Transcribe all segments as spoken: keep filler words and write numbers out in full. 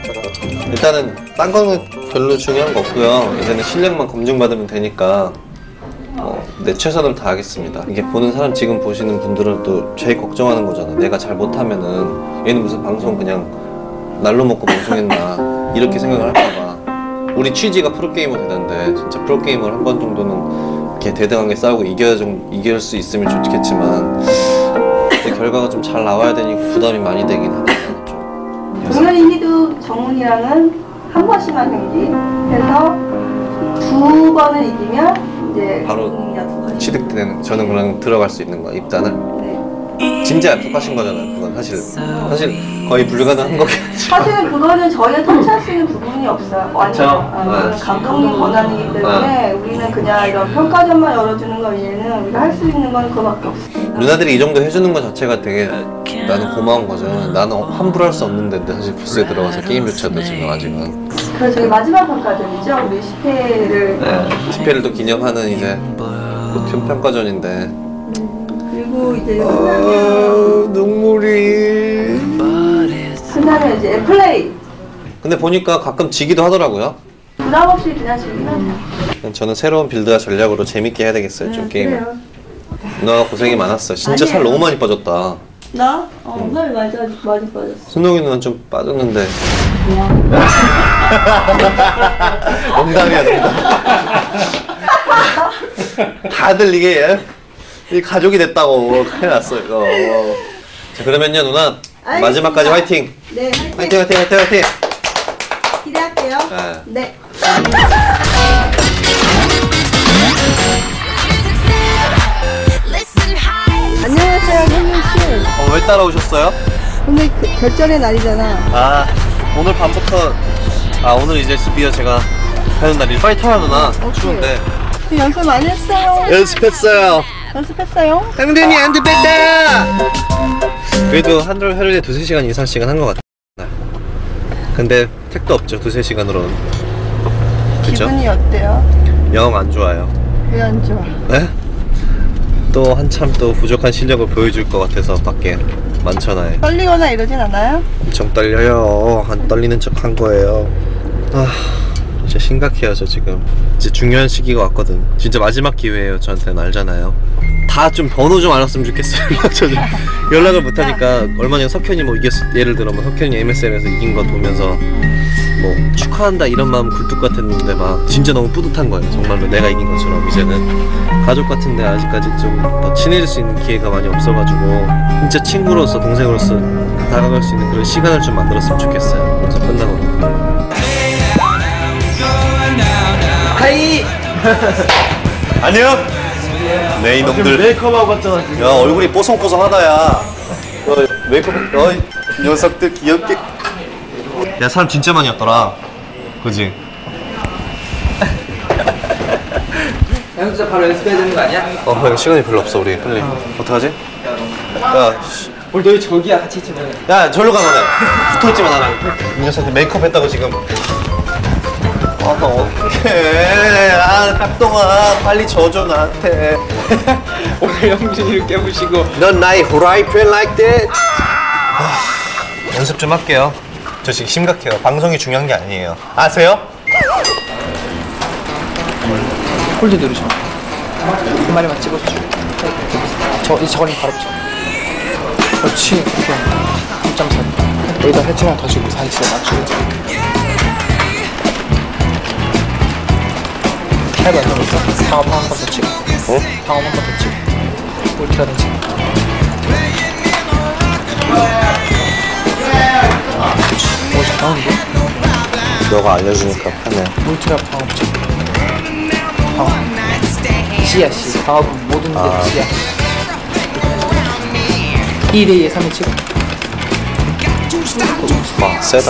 일단은 딴 거는 별로 중요한 거 없고요. 이제는 실력만 검증받으면 되니까 어, 내 최선을 다하겠습니다. 이게 보는 사람, 지금 보시는 분들은 또 제일 걱정하는 거잖아. 내가 잘 못하면은 얘는 무슨 방송 그냥 날로 먹고 방송했나 이렇게 생각을 할까봐. 우리 취지가 프로게이머 되는데 진짜 프로게이머를 한 번 정도는 이렇게 대등하게 싸우고 이겨야 좀 이길 수 있으면 좋겠지만 내 결과가 좀 잘 나와야 되니까 부담이 많이 되긴 하네요. 동현이, 희두, 정훈이랑은 한 번씩만 경기해서 두 번을 이기면 이제 바로 취득되는, 저는 그냥 들어갈 수 있는 거야, 입단을. 네. 진짜 약속하신 거잖아요. 그건 사실 사실 거의 불가능한 거겠죠. 사실은 그거는 저희가 터치할 수 있는 부분이 없어요. 완전 어, 네. 감독님 권한이기 때문에 네. 우리는 그냥 이런 평가전만 열어주는 거 외에는 우리가 할 수 있는 건 그거밖에 없어요. 누나들이 이 정도 해주는 것 자체가 되게 나는 고마운 거죠. 나는 함부로 할 수 없는데 사실 부스에 들어가서 게임조차도 지금 아직은. 그래서 저희 마지막 평가전이죠. 우리 십 회를 네. 십 회를 또 기념하는 이제 그 평가전인데. 그리고 이제 아, 끝나면 눈물이. 끝나면 이제 플레이. 근데 보니까 가끔 지기도 하더라고요. 부담 없이 그냥 즐기면 돼요. 저는 새로운 빌드와 전략으로 재밌게 해야 되겠어요. 좀 네, 게임을. 그래요. 누나가 고생이 많았어. 진짜 아니에요. 살 너무 많이 빠졌다. 나? 어, 살 많이, 많이 빠졌어. 순옥이 누나는 좀 빠졌는데. 농담이야, 농담. 다들 이게 이 가족이 됐다고 큰일 났어 이거. 자, 그러면요 누나 알겠습니다. 마지막까지 화이팅. 네, 화이팅. 화이팅 화이팅 화이팅 화이팅. 기대할게요. 네. 네. 안녕하세요, 현민 씨. 어, 왜 따라오셨어요? 오늘 그 결전의 날이잖아. 아 오늘 밤부터 아 오늘 이제 드디어 제가 하는 날이 빨리 타요 누나. 추운데 연습 많이 했어요. 연습했어요. 연습했어요? 상den이 안 됐다. 그래도 한 하루에 두세 시간 이상씩은 한 것 같아. 근데 택도 없죠 두세 시간으로는. 그쵸? 기분이 어때요? 영 안 좋아요. 왜 안 좋아? 네? 또 한참 또 부족한 실력을 보여줄 것 같아서 밖에 많잖아요. 떨리거나 이러진 않아요? 엄청 떨려요. 안 떨리는 척 한 거예요. 아 진짜 심각해요 저 지금. 이제 중요한 시기가 왔거든. 진짜 마지막 기회예요 저한테는. 알잖아요. 다 좀 번호 좀 알았으면 좋겠어요. 저 좀 연락을 못하니까 얼마 전에 석현이 뭐 이겼, 예를 들어 뭐 석현이 엠에스엔에서 이긴 거 보면서 뭐 축하한다 이런 마음 굴뚝 같았는데 막 진짜 너무 뿌듯한 거예요. 정말로 내가 이긴 것처럼. 이제는 가족 같은데 아직까지 좀 더 친해질 수 있는 기회가 많이 없어가지고 진짜 친구로서 동생으로서 다가갈 수 있는 그런 시간을 좀 만들었으면 좋겠어요. 그래서 끝나고 하이! 안녕. 네 이놈들 메이크업하고 왔잖아 지금. 야 얼굴이 뽀송뽀송하다 야. 어, 메이크업 어이 녀석들 귀엽게. 야 사람 진짜 많이 왔더라. 그지? 연습자 바로 연습해야 되는 거 아니야? 어 이거 시간이 별로 없어 우리 빨리. 어떡하지? 야, 씨. 우리 너희 저기야 같이 있지 뭐. 야 절로 가 너네. 붙어있지마 나랑. 이 녀석들 메이크업 했다고 지금. 아 어떡해. 아 깍동아 빨리 져줘 나한테. 오늘 영준이를 깨부시고. 넌 나의 후라이팬 like that. 아, 연습 좀 할게요. 저 지금 심각해요. 방송이 중요한 게 아니에요. 아세요? 홀드 누르셔. 한 마리만 찍어줘. 저, 이 저거는 바로 붙여. 그렇지. 이렇게 점 사. 여기다 해치만 더 주고 사이즈에 맞추고. 해봐, 좀 있어. 방어 한 번 더 치고. 어? 방어 한 번 더 치고. 울트라든지. 멋있다는데? 너가 알려주니까 편해. 울트라 방어 붙여. 방어. C야, C. 방어 모든 게 아. C야. 이 대 이에 삼 회 치고. 와 세다.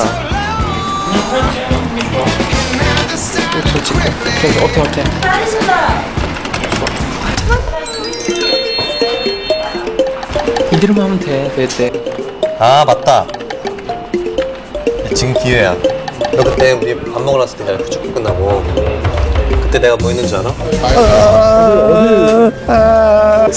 울트라 치고. 그래서 어때, 어때? 이대로만 하면 돼, 돼, 돼. 아 맞다. 지금 기회야. 너 그때 우리 밥 먹으러 왔을 때 후축 끝나고 그때 내가 뭐 했는 줄 알아? 아,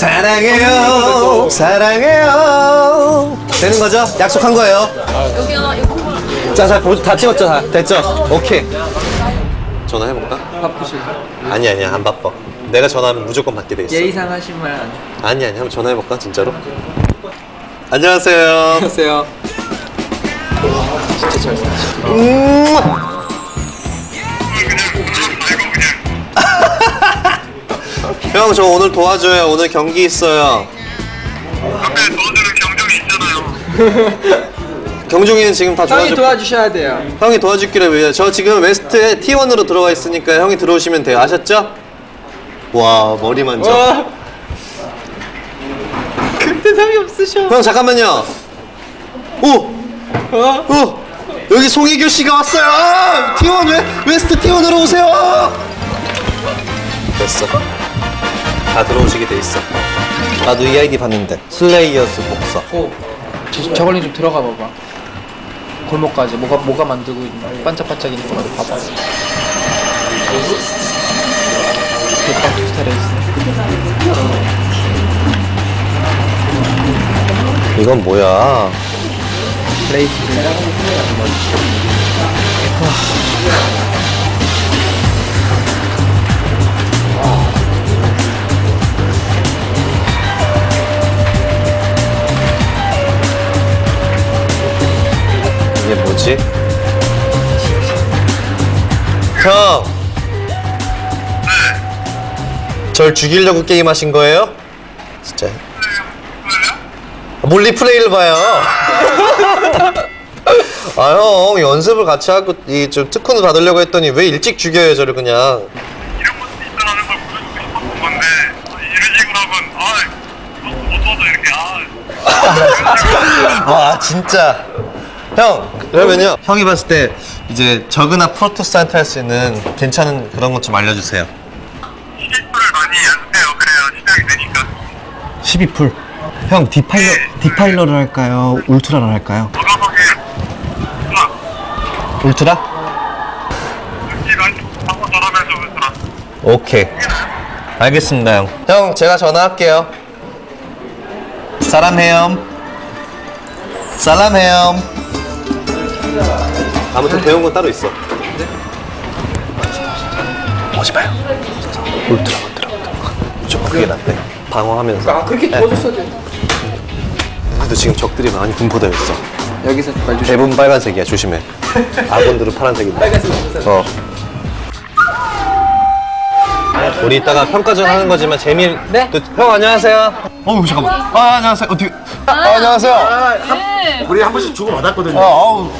사랑해요 사랑해요 되는 거죠? 약속한 거예요. 자, 자, 보- 다 찍었죠? 다 됐죠? 오케이. 전화해볼까? 바쁘실 아니, 아니야, 안 바빠. 내가 전화하면 무조건 받게 돼 있어. 예의상 하신 말 안. 아니, 아니, 한번 전화해볼까? 진짜로? 안녕하세요. 안녕하세요. 진짜 잘 사시고. 음. 형, 저 오늘 도와줘요. 오늘 경기 있어요. 앞에 도와주는 경종이 있잖아요. 경종이는 지금 다 형이 도와줄 도와주셔야 돼요. 형이 도와줄기를 위해 저 지금 웨스트에 티 원으로 들어와 있으니까 형이 들어오시면 돼요. 아셨죠? 와, 머리 만져. 와. 대상이 없으셔. 형, 잠깐만요. 오! 오! 여기 송혜교 씨가 왔어요. 티 원 웨, 웨스트 티 원으로 오세요. 됐어. 다 들어오시게 돼 있어. 나도 이 아이디 봤는데. 슬레이어스 복서. 오. 저, 저걸링 좀 들어가 봐봐. 골목까지 뭐가 뭐가 만들고 있는 반짝반짝 있는 거 봐봐. 대빵 투스타 레이스. 이건 뭐야? 레이스. 이게 뭐지? 형! 절 죽이려고 게임하신 거예요? 진짜. 뭘 리플레이를 봐요? 아, 형, 연습을 같이 하고 이 좀 특훈을 받으려고 했더니 왜 일찍 죽여요, 저를 그냥. 이런 것도 있다는 걸 보여주고 싶었던 건데 이런 식으로 하면 아, 못 도와줘 이렇게 아. 와, 진짜. 형, 그러면요. 형이 봤을 때 이제 저그나 프로토스한테 할 수 있는 괜찮은 그런 것 좀 알려주세요. 시리프를 많이 연습해요. 그래야 시작이 되니까. 십이 풀. 형, 디파일러, 디파일러를 할까요? 울트라를 할까요? 과감하게 아, 울트라? 이 많이 한번 잘하면서 울트라. 오케이. 알겠습니다, 형. 형, 제가 전화할게요. 사람해요. 사람해요. 아무튼 배운 건 따로 있어. 오지 마요. 울트라, 울트라, 울트라. 좀 그게 낫대. 방어하면서. 아 그렇게 도와줬어야 돼. 근데 지금 적들이 많이 분포되어 있어. 여기서 말 조심. 대부분 빨간색이야, 조심해. 아군들은 파란색인데. 빨간색 없어요. 어. 우리 이따가 평가전 하는 거지만 재미. 네? 또, 형 안녕하세요. 어 잠깐만. 아 안녕하세요. 어떻게? 아, 안녕하세요. 네. 우리 한 번씩 주고 받았거든요. 어, 아우.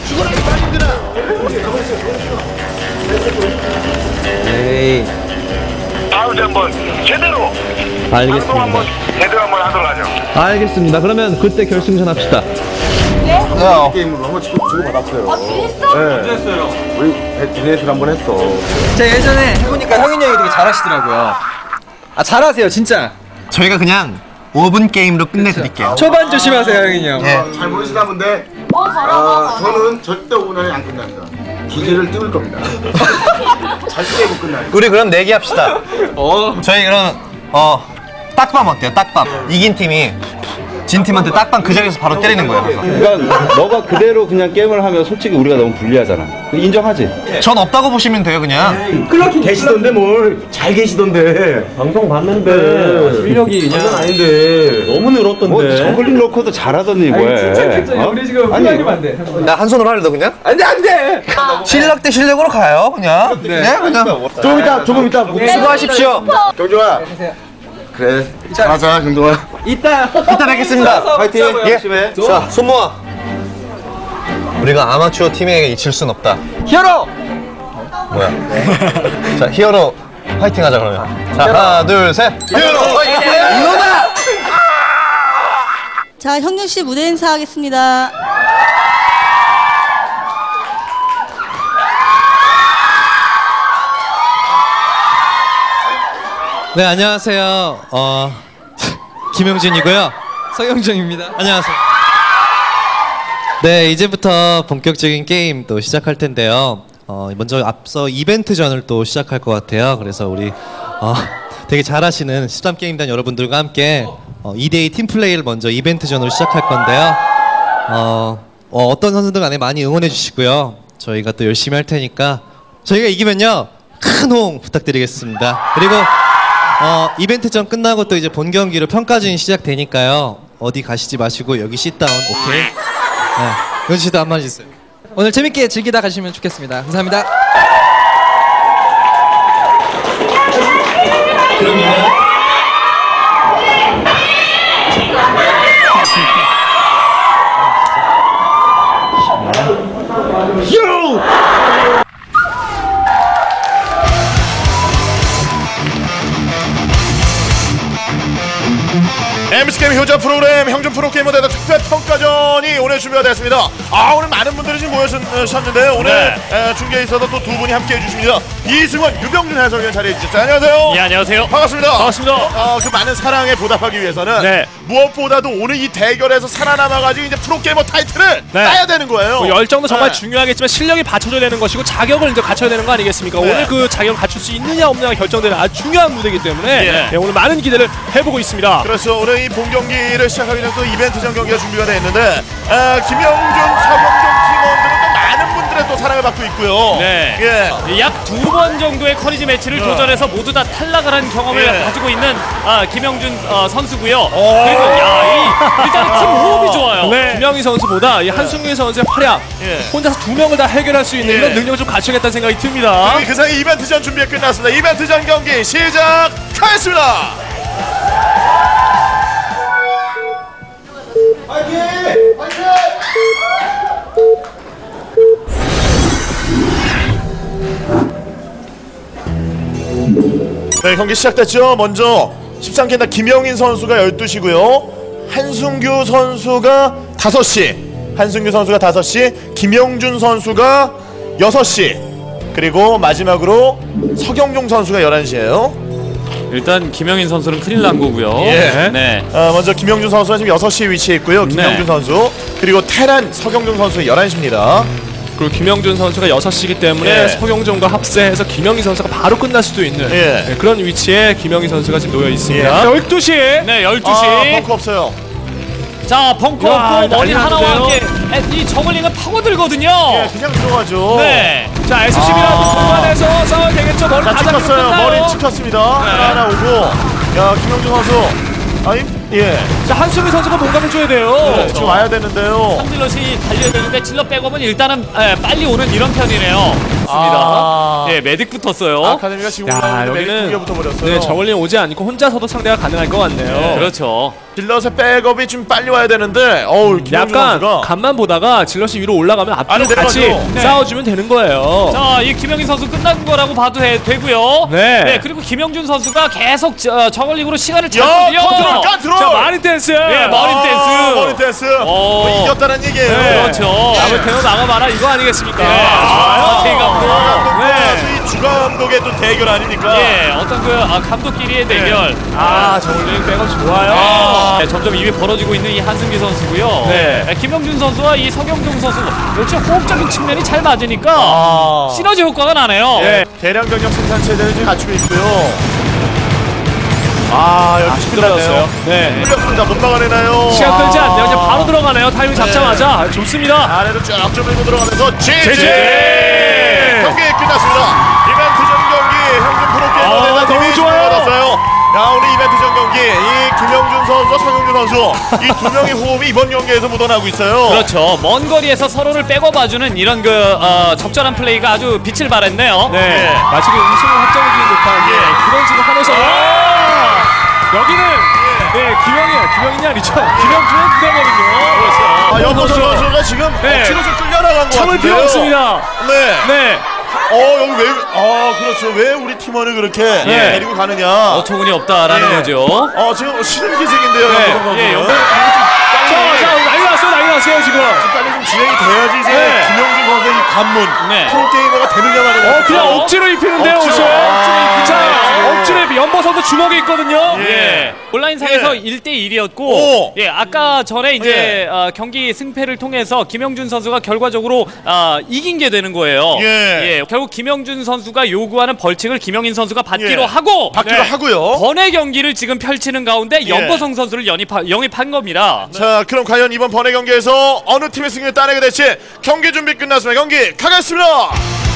에이. 다음 주에 한번 제대로 방송 한번 제대로 한번 하도록 하죠. 알겠습니다. 그러면 그때 결승전 합시다. 야, 게임으로 한번 주고, 주고 받았어요. 아, 진짜? 네. 언제 했어요? 우리 디넷을 한번 했어. 제가 예전에 해보니까 형인 형이 되게 잘하시더라고요. 아 잘하세요 진짜. 저희가 그냥 오 분 게임으로 끝내드릴게요. 초반 조심하세요 형인 형. 예. 잘 모르시나 본데, 아, 저는 절대 오 분 안에 안 끝납니다. 기계를 띄울 겁니다. 절대 못 끝나요. 우리 그럼 내기 합시다. 어. 저희 그럼 어 딱밤 어때요? 딱밤. 이긴 팀이 진 팀한테 딱밤 그 자리에서 바로 때리는 거예요. 그래서. 그러니까 너가 그대로 그냥 게임을 하면 솔직히 우리가 너무 불리하잖아. 인정하지? 전 없다고 보시면 돼요, 그냥. 클럭키 계시던데 뭘 잘 계시던데. 방송 봤는데 실력이 그냥 아닌데. 너무 늘었던데. 뭐 저글링 놓고도 잘하더니 뭐해? 어? 우리 지금 아니, 후회하면 안 돼. 나 한 손으로 할래, 너 그냥? 안돼 안돼. 실력 대 실력으로 가요, 그냥. 네, 그냥. 조금 이따, 조금 이따. 수고하십시오. 경종아. 그래. 잘하자, 경종아. 이따 이따 뵙겠습니다. 파이팅. 예. 열심히 해. 자, 손 모아. 우리가 아마추어 팀에게 이칠 순 없다. 히어로. 뭐야? 자, 히어로 파이팅 하자, 그러면. 자, 하나, 둘, 셋. 히어로 파이팅! 이거다! 자, 형준 씨 무대 인사하겠습니다. 네, 안녕하세요. 어, 김용진이고요. 서영정입니다. 안녕하세요. 네, 이제부터 본격적인 게임 또 시작할 텐데요. 어, 먼저 앞서 이벤트전을 또 시작할 것 같아요. 그래서 우리 어, 되게 잘하시는 십삼 게임단 여러분들과 함께 어, 이 대이 팀플레이를 먼저 이벤트전으로 시작할 건데요. 어, 어, 어떤 선수들 간에 많이 응원해 주시고요. 저희가 또 열심히 할 테니까 저희가 이기면요 큰 호응 부탁드리겠습니다. 그리고 어, 이벤트 전 끝나고 또 이제 본 경기로 평가전이 시작되니까요. 어디 가시지 마시고 여기 쉿다운 오케이. 네. 윤 씨도 한마디 있어요. 오늘 재밌게 즐기다 가시면 좋겠습니다. 감사합니다. 엠씨게임 효자 프로그램 형준 프로게이머 대회 특별 평가전이 오늘 준비가 됐습니다. 아, 오늘 많은 분들이 지금 모여주셨는데 오늘 네. 에, 중계에 있어서 또 두 분이 함께 해주십니다. 이승원, 유병준 해설위원 자리해 주셨어요. 안녕하세요. 예, 안녕하세요. 반갑습니다. 반갑습니다. 어, 그 많은 사랑에 보답하기 위해서는 네. 무엇보다도 오늘 이 대결에서 살아남아가지고 이제 프로게이머 타이틀을 네. 따야 되는 거예요. 뭐 열정도 정말 네. 중요하겠지만 실력이 받쳐줘야 되는 것이고 자격을 이제 갖춰야 되는 거 아니겠습니까? 네. 오늘 그 자격을 갖출 수 있느냐 없느냐가 결정되는 아주 중요한 무대이기 때문에 예. 네, 오늘 많은 기대를 해보고 있습니다. 그렇죠. 오늘 이 본 경기를 시작하기 전에 또 이벤트전 경기가 준비가 되어 있는데 아, 김영준, 서경준 팀원들은 또 많은 분들의 또 사랑을 받고 있고요. 네. 예. 약 두 번 정도의 커리지 매치를 어. 도전해서 모두 다 탈락을 한 경험을 예. 가지고 있는 아, 김영준 어, 선수고요. 오. 그리고 야, 이 일단은 팀 호흡이 좋아요. 네. 김영희 선수보다 이 한승규 선수의 활약, 예. 혼자서 두 명을 다 해결할 수 있는 예. 이런 능력을 좀 갖추겠다는 생각이 듭니다. 그 사이 이벤트전 준비가 끝났습니다. 이벤트전 경기 시작하겠습니다. 파이팅! 파이팅! 네, 경기 시작됐죠. 먼저 십삼 캔다 김영인 선수가 열두 시고요. 한승규 선수가 다섯 시. 한승규 선수가 다섯 시, 김영준 선수가 여섯 시. 그리고 마지막으로 서경종 선수가 열한 시예요. 일단 김영인 선수는 큰일 난 거고요. 예. 네. 어, 먼저 김영준 선수가 지금 여섯 시에 위치해 있고요. 김영준 네. 선수. 그리고 테란 서경종 선수가 열한 시입니다. 그리고 김영준 선수가 여섯 시이기 때문에 예. 서경종과 합세해서 김영희 선수가 바로 끝날 수도 있는 예. 네, 그런 위치에 김영희 선수가 지금 놓여 있습니다. 예. 열두 시. 네, 열두 시. 아, 벙커 없어요. 자, 벙커 야, 없고 머리 난리 하나와 났는데요. 함께 이 저글링은 파고들거든요. 예, 그냥 들어가죠. 네. 자, 에스씨비라도 아. 동반해서 싸워야 되겠죠. 머리 자, 다 잡히면 찍혔어요. 끝나요. 머리 찍혔습니다. 하나 하나 오고. 야, 김영준 선수. 아니, 예. 자, 한승희 선수가 뭔가 해줘야 돼요. 네, 지금 와야 되는데요. 삼질럿이 달려야 되는데 질럿 백업은 일단은 에, 빨리 오는 이런 편이네요. 맞습니다. 아. 예, 메딕 붙었어요. 아카데미가 지금 야, 올라오는데 여기는 메딕 두개 붙어버렸어요. 네, 저걸링 오지 않고 혼자서도 상대가 가능할 것 같네요. 네. 그렇죠. 딜러의 백업이 좀 빨리 와야 되는데 어우, 김영준 약간 선수가 간만 보다가 질럿이 위로 올라가면 앞으로 아니, 같이 내려가죠. 네. 싸워주면 되는 거예요. 자, 이 김영희 선수 끝난 거라고 봐도 돼, 되고요. 네. 그리고 김영준 선수가 계속 저, 저걸링으로 시간을 야, 잡거든요. 컨트롤, 컨트롤. 자, 마린 댄스. 네, 머리 댄스. 아, 머리 댄스. 오. 뭐 이겼다는 얘기예요. 네. 그렇죠. 남을 태워 나가봐라 이거 아니겠습니까? 네. 아, 태희 감독. 네. 이 주감독의 또 대결 아닙니까? 예, 어떤 그 아, 감독끼리의 대결. 아, 저걸링 백업 좋아요. 아, 네, 점점 입이 벌어지고 있는 이 한승기 선수고요. 네. 네, 김영준 선수와 이 서경종 선수 역시 호흡적인 측면이 잘 맞으니까 아. 시너지 효과가 나네요. 예. 대량 병력 생산 체제를 지금 갖추고 있고요. 아, 여기 시 들어갔어요. 네. 풀렸습니다. 못 막아내나요? 시간 아. 끌지 않네요. 이제 바로 들어가네요. 타이밍 잡자마자 좋습니다. 아래로 쫙쫙 밀고 들어가면서 지지! 지지! 경기 끝났습니다. 이벤트전 경기 형준 프로게이머 아, 대단 너무 팀이 좋아요. 받았어요. 야, 오늘 이벤트전 경기 이 김영준 선수와 서경준 선수 이 두 명의 호흡이 이번 경기에서 묻어나고 있어요. 그렇죠. 먼 거리에서 서로를 백업봐주는 이런 그 어, 적절한 플레이가 아주 빛을 발했네요. 네. 예. 마치 그 우승을 확정해주는 듯한 예. 그런 지금 하면서 아! 여기는 네, 김영이에요. 김영인이 아니죠. 김영준의 부담거든요. 아, 연보선 선수가 지금 네. 억지로 좀 끌려나간 것 참을 같은데요. 필요 없습니다. 네. 네. 어, 여기 왜, 아, 그렇죠. 왜 우리 팀원을 그렇게 네. 데리고 가느냐. 어처구니 없다라는 예. 거죠. 어, 지금 싫은 기색인데요, 네. 연보선 선수. 예, 연보선 자, 자, 난리 났어요. 난리 났어요, 지금. 빨리 좀 진행이 돼야지 이제 네. 김영준 선수의 이 관문. 네. 프로게이머가 되느냐 마느냐. 어, 그냥 억지로 입히는데요, 억지로. 옷을. 억지로 자, 억지로 입히. 연보성도 주먹이 있거든요. 예. 온라인상에서 예. 일 대 일이었고 오. 예, 아까 전에 이제 예. 어, 경기 승패를 통해서 김영준 선수가 결과적으로 어, 이긴 게 되는 거예요. 예. 결국 김영준 선수가 요구하는 벌칙을 김영인 선수가 받기로 예. 하고 받기로 네. 하고요. 번외 경기를 지금 펼치는 가운데 예. 연보성 선수를 영입하, 영입한 겁니다. 자, 그럼 과연 이번 번외 경기에서 어느 팀의 승리를 따내게 될지 경기 준비 끝났습니다. 경기 가겠습니다.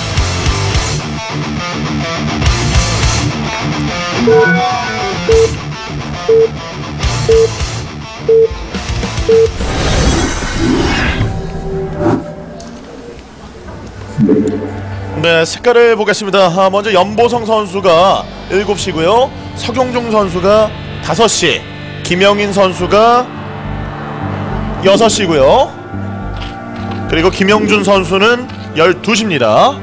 네, 색깔을 보겠습니다. 아, 먼저 연보성 선수가 일곱 시고요. 서경종 선수가 다섯 시, 김영인 선수가 여섯 시고요. 그리고 김영준 선수는 열두 시입니다.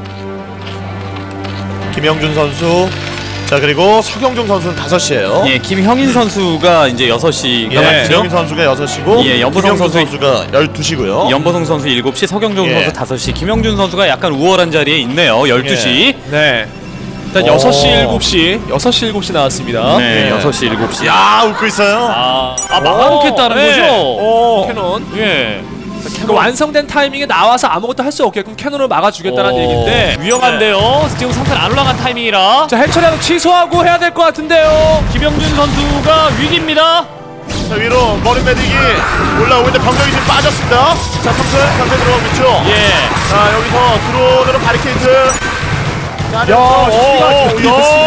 김영준 선수. 자, 그리고 서경종 선수는 다섯 시예요. 예, 김형인 선수가 이제 여섯 시가 예, 맞죠? 김영인 선수가 여섯 시고 예, 연보성 김영준 선수- 선수가 열두 시고요. 연보성 선수 일곱 시, 서경종 예. 선수 다섯 시, 김영준 선수가 약간 우월한 자리에 있네요. 열두 시. 네. 일단 오. 여섯 시, 일곱 시. 여섯 시, 일곱 시 나왔습니다. 네, 예. 여섯 시, 일곱 시. 야, 웃고 있어요. 아, 아 막아놓겠다는 네. 거죠? 오. 캐논. 예. 그 완성된 타이밍에 나와서 아무것도 할 수 없게끔 캐논을 막아주겠다는 오, 얘기인데 위험한데요. 지금 상태는 안 올라간 타이밍이라. 자, 해처리하고 취소하고 해야 될 것 같은데요. 김영준 선수가 위기입니다. 자, 위로 머리 매딕이 올라오고 있는데 병력이 지금 빠졌습니다. 자, 삼선 강제 들어오고 있죠. 예. 자, 여기서 드론으로 바리케이트. 야, 오, 오,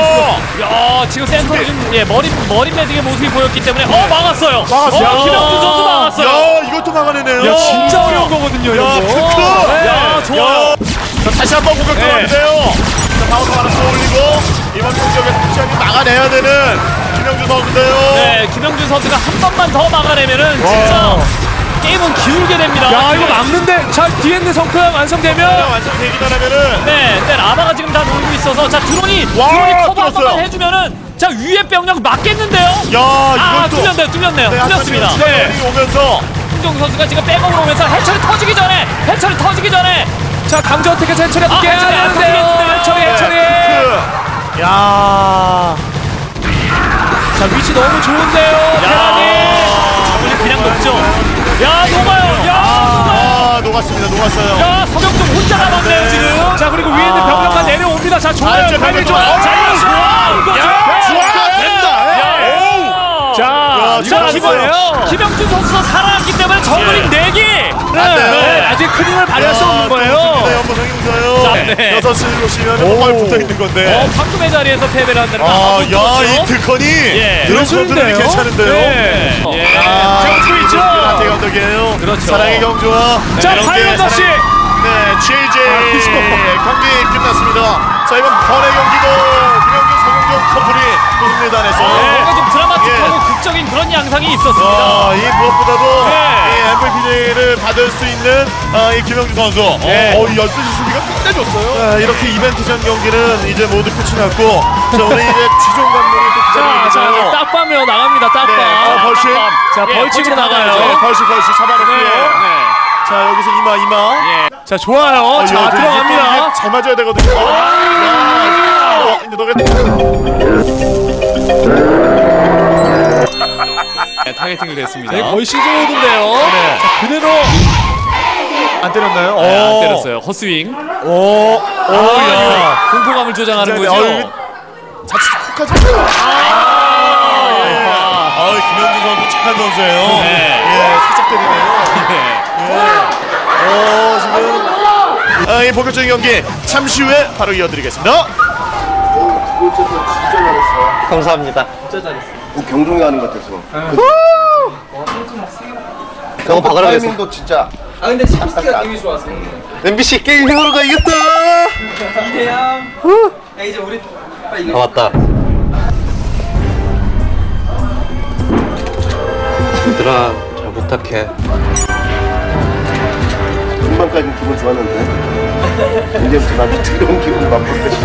야, 지금 센터로 좀 예, 머리 머리 매직의 모습이 보였기 때문에 어 막았어요. 막았어요. 어, 김영준 선수 막았어요. 야, 이것도 막아내네요. 야, 진짜 어려운 거거든요, 야, 이거. 특급. 네. 야, 좋아요. 자, 다시 한번 공격 들어가는데요. 자, 바운서 하나 쏘올리고 이번 공격에서 쿠션이 막아내야 되는 김영준 선수인데요. 네, 김영준 선수가 한 번만 더 막아내면은 진짜 와. 게임은 기울게 됩니다. 야, 이거 막는데 자, 뒤에 있는 성큼 완성되면 완성되기만 하면은 네, 근데 라바가 지금 다 놀고 있어서 자 드론이 와, 드론이 커버 한 뚫었어요. 번만 해주면은 자 위에 병력 맞겠는데요? 야, 아, 이것도 뚫렸네요, 뚫렸네요, 네, 뚫렸습니다. 네. 네, 오면서 홍정 선수가 지금 백업으로 오면서 해철이 터지기 전에 해철이 터지기 전에 자, 강제 어떻게 해처리 아, 깨야 해처리 안 되는데요. 터지겠는데요. 해처리, 해처리. 네, 야. 자, 위치 너무 좋은데요. 테란이. 저분이 그냥 녹죠. 야 녹아요. 야 아, 녹았습니다. 녹았어요. 야 서경준 혼자 남았네요 지금. 자, 그리고 위에 있는 아. 병력만 내려옵니다. 자, 좋아요. 아, 타이밍 좋아요. 좋아요. 자, 좋아. 이거 야, 좋아, 된다. 야. 자, 야, 이거 자, 아니고요. 김영준 선수가 살아났기 때문에 정글이 네 개. 안 돼요. 네, 아직 큰 힘을 발휘할 수 없는 거예요. 연보성이 웃어요. 자, 네. 여섯 시, 일곱 시면 정말 붙어 있는 건데. 어 방금의 자리에서 패배를 한다는 거. 아, 아무것도 야, 없죠? 이 특허니 예. 드론 컨트롤이 괜찮은데요. 네. 예. 아, 지고 있죠. 나태 감독이에요. 그렇죠. 사랑의 경주와 자, 네, 파이런 사랑- 씨. 네, 제이제이 아, 경기 끝났습니다. 자, 이번 번외 경기도 김영준, 서경종 커플이 우승리단에서 뭔가 좀 드라마틱하고 예. 극적인 그런 양상이 있었습니다. 아, 이 무엇보다도 네. 이 엠브이피를 받을 수 있는 아, 이 김영준 선수. 네. 어, 이 열두 시 수비가 끝내줬어요. 아, 이렇게 이벤트전 경기는 이제 모두 끝이 났고, 자, 오늘 이제 최종 감독이 또 자, 자, 기다리고 있잖아요. 딱밤이요. 나갑니다. 딱밤. 네, 어, 벌칙. 자, 예, 벌칙으로 벌칙 나가요. 나가요. 벌칙, 벌칙 잡아놓고요. 네. 자, 여기서 이마, 이마. 예. 자, 좋아요. 어, 자, 이거 이게 들어갑니다. 잘 맞아야 되거든요. 야, 어, 이제 너가 네, 타겟팅을 했습니다. 네, 거의 시즌 오던데요. 네. 자, 그대로. 안 때렸나요? 네, 안 어. 때렸어요. 헛스윙. 오, 오, 야. 공포감을 조장하는 진짜, 거죠. 어이, 자칫 콕하지. 아, 예. 아, 김현준 선수 착한 선수예요. 네. 예, 살짝 때리네요. 네. 예. 어, 지금 아, 이 본격적인 경기 잠시 후에 바로 이어드리겠습니다. 감사합니다. 뭐 경종이 하는 것 같아서. 저거 박으라 그랬어. 타이밍도 진짜. 아, 근데 칩스티가 되게 좋았어. 엠비씨 게임 히어로가 이겼다. 이대양. 야, 이제 우리 빨리 아 이거. 맞다. 얘들아 잘 부탁해. 금방까지 기분 좋았는데 이제부터 나도 들어온 기분 맛볼 것이다.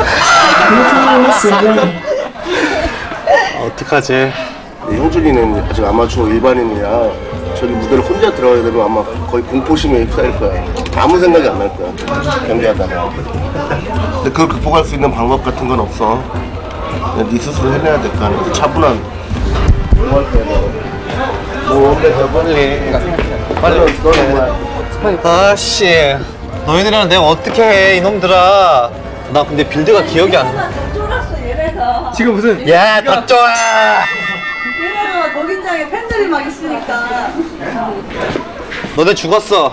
어떡하지? 형준이는 아직 아마추어 일반인이야. 저기 무대를 혼자 들어가게 되면 아마 거의 공포심에 휩싸일 거야. 아무 생각이 안 날 거야. 경기하다가. 근데 그걸 극복할 수 있는 방법 같은 건 없어. 그냥 네 스스로 해내야 될 거 아니야. 차분한. 뭐 할 거야, 너. 뭐 원래 더 빨리. 빨리 너는 뭐야? 아씨, 너희들이랑 내가 어떻게 해, 이놈들아. 나 근데 빌드가 기억이 안 나. 쫄았어 얘네가. 지금 무슨 야, 더 좋아. 얘네가 거긴장에 팬들이 막 있으니까. 너네 죽었어.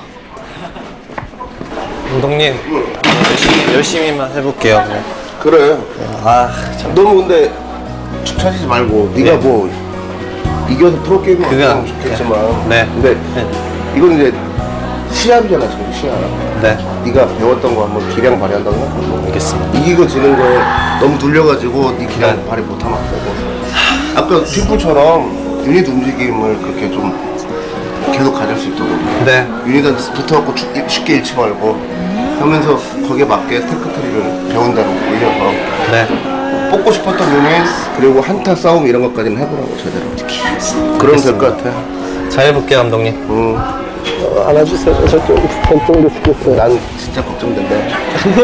감독님, 열심히, 열심히만 해볼게요. 그래. 아, 참. 너무 근데 축 처지지 말고 네가 네. 뭐 이겨서 프로게임을 그건- 하면 좋겠지만 네. 근데 네. 이건 이제 시합이잖아 지금 시합. 네. 네가 배웠던 거 한번 기량 발휘한다고 생각하고 알겠습니다. 이기고 지는 거에 너무 눌려가지고 네 기량 네. 발휘 못하면 안 되고 아까 팀플처럼 유닛 움직임을 그렇게 좀 계속 가질 수 있도록 네. 유닛한테 붙어갖고 죽- 쉽게 잃지 말고 하면서 거기에 맞게 테크트리를 배운다고 올려서 네. 뽑고 싶었던 유닛 그리고 한타 싸움 이런 것까지는 해보라고 제대로. 그러면 될 것 같아. 잘 해볼게요, 감독님. 응. 어, 안아주세요. 저 좀 걱정돼 죽겠어요. 난 진짜 걱정된대.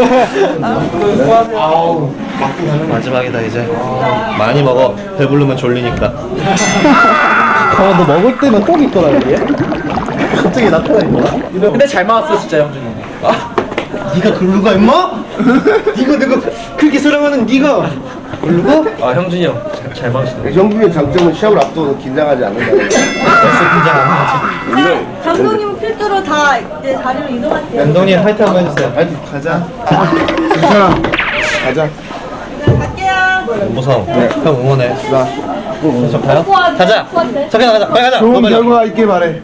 아우, 마지막이다 이제. 많이 먹어. 배부르면 졸리니까. 어, 너 먹을 때만 꼭 있더라 이게. 갑자기 나타나니까. 근데 잘 막았어 진짜 형준이. 아, 네가 글루가 임마? 네가 내가 그렇게 사랑하는 네가 글루가? 아 형준이 형 잘 막으시네. 형준의 장점은 시합을 앞두고 긴장하지 않는다는 거. 긴장 안 하지. 감독님 필두로 다 이제 자리로 이동할게요. 감독님 화이팅 한번 해주세요. 빨리 가자. 괜찮아. 가자. 갈게요. 무서워. 형 응원해. 나. 저 가요? 가자. 저기 가자. 빨리 가자. 좋은 너 빨리. 결과 있길 바래.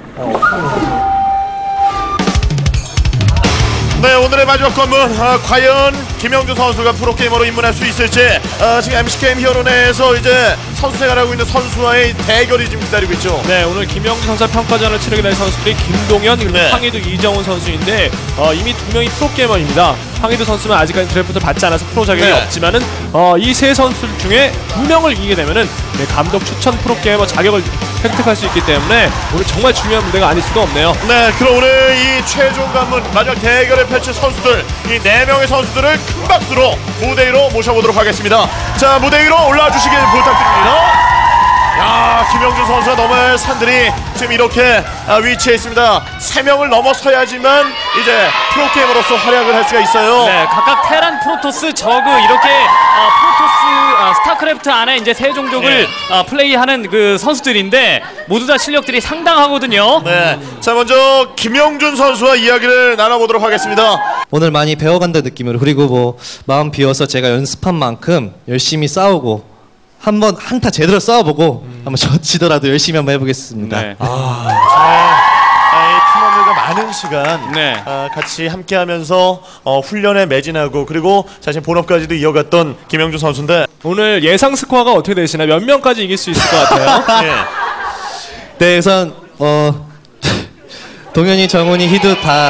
네, 오늘의 마지막 관문 아, 과연 김영준 선수가 프로게이머로 입문할 수 있을지 아, 지금 엠씨게임 히어로 내에서 이제 선수 생활하고 있는 선수와의 대결이 지금 기다리고 있죠. 네, 오늘 김영준 선수와 평가전을 치르게 될 선수들이 김동현 그리고 네. 황희도 이정훈 선수인데 어, 이미 두 명이 프로게이머입니다. 황희도 선수는 아직까지 드래프트를 받지 않아서 프로 자격이 네. 없지만은 어, 이 세 선수 중에 두 명을 이기게 되면은 네, 감독 추천 프로게이머 자격을 획득할 수 있기 때문에 오늘 정말 중요한 무대가 아닐 수가 없네요. 네, 그럼 오늘 이 최종 관문 마지막 대결을 펼칠 선수들 이 네 명의 선수들을 큰 박수로 무대 위로 모셔보도록 하겠습니다. 자, 무대 위로 올라와 주시길 부탁드립니다. 야, 김영준 선수가 넘어야 산들이 지금 이렇게 아, 위치해 있습니다. 세 명을 넘어서야지만 이제 프로게이머로서 활약을 할 수가 있어요. 네, 각각 테란, 프로토스, 저그 이렇게 아, 프로토스, 아, 스타크래프트 안에 이제 세 종족을 네. 아, 플레이하는 그 선수들인데 모두 다 실력들이 상당하거든요. 네, 자 먼저 김영준 선수와 이야기를 나눠보도록 하겠습니다. 오늘 많이 배워간다는 느낌으로 그리고 뭐 마음 비워서 제가 연습한 만큼 열심히 싸우고 한번 한타 제대로 싸워보고 음. 한번 져치더라도 열심히 한번 해보겠습니다. 네. 아, 아, 팀원들과 많은 시간 네. 아, 같이 함께하면서 어, 훈련에 매진하고 그리고 자신 본업까지도 이어갔던 김영준 선수인데 오늘 예상 스코어가 어떻게 되시나요? 몇 명까지 이길 수 있을 것 같아요? 예. 네, 우선 어 동현이, 정훈이, 희두 다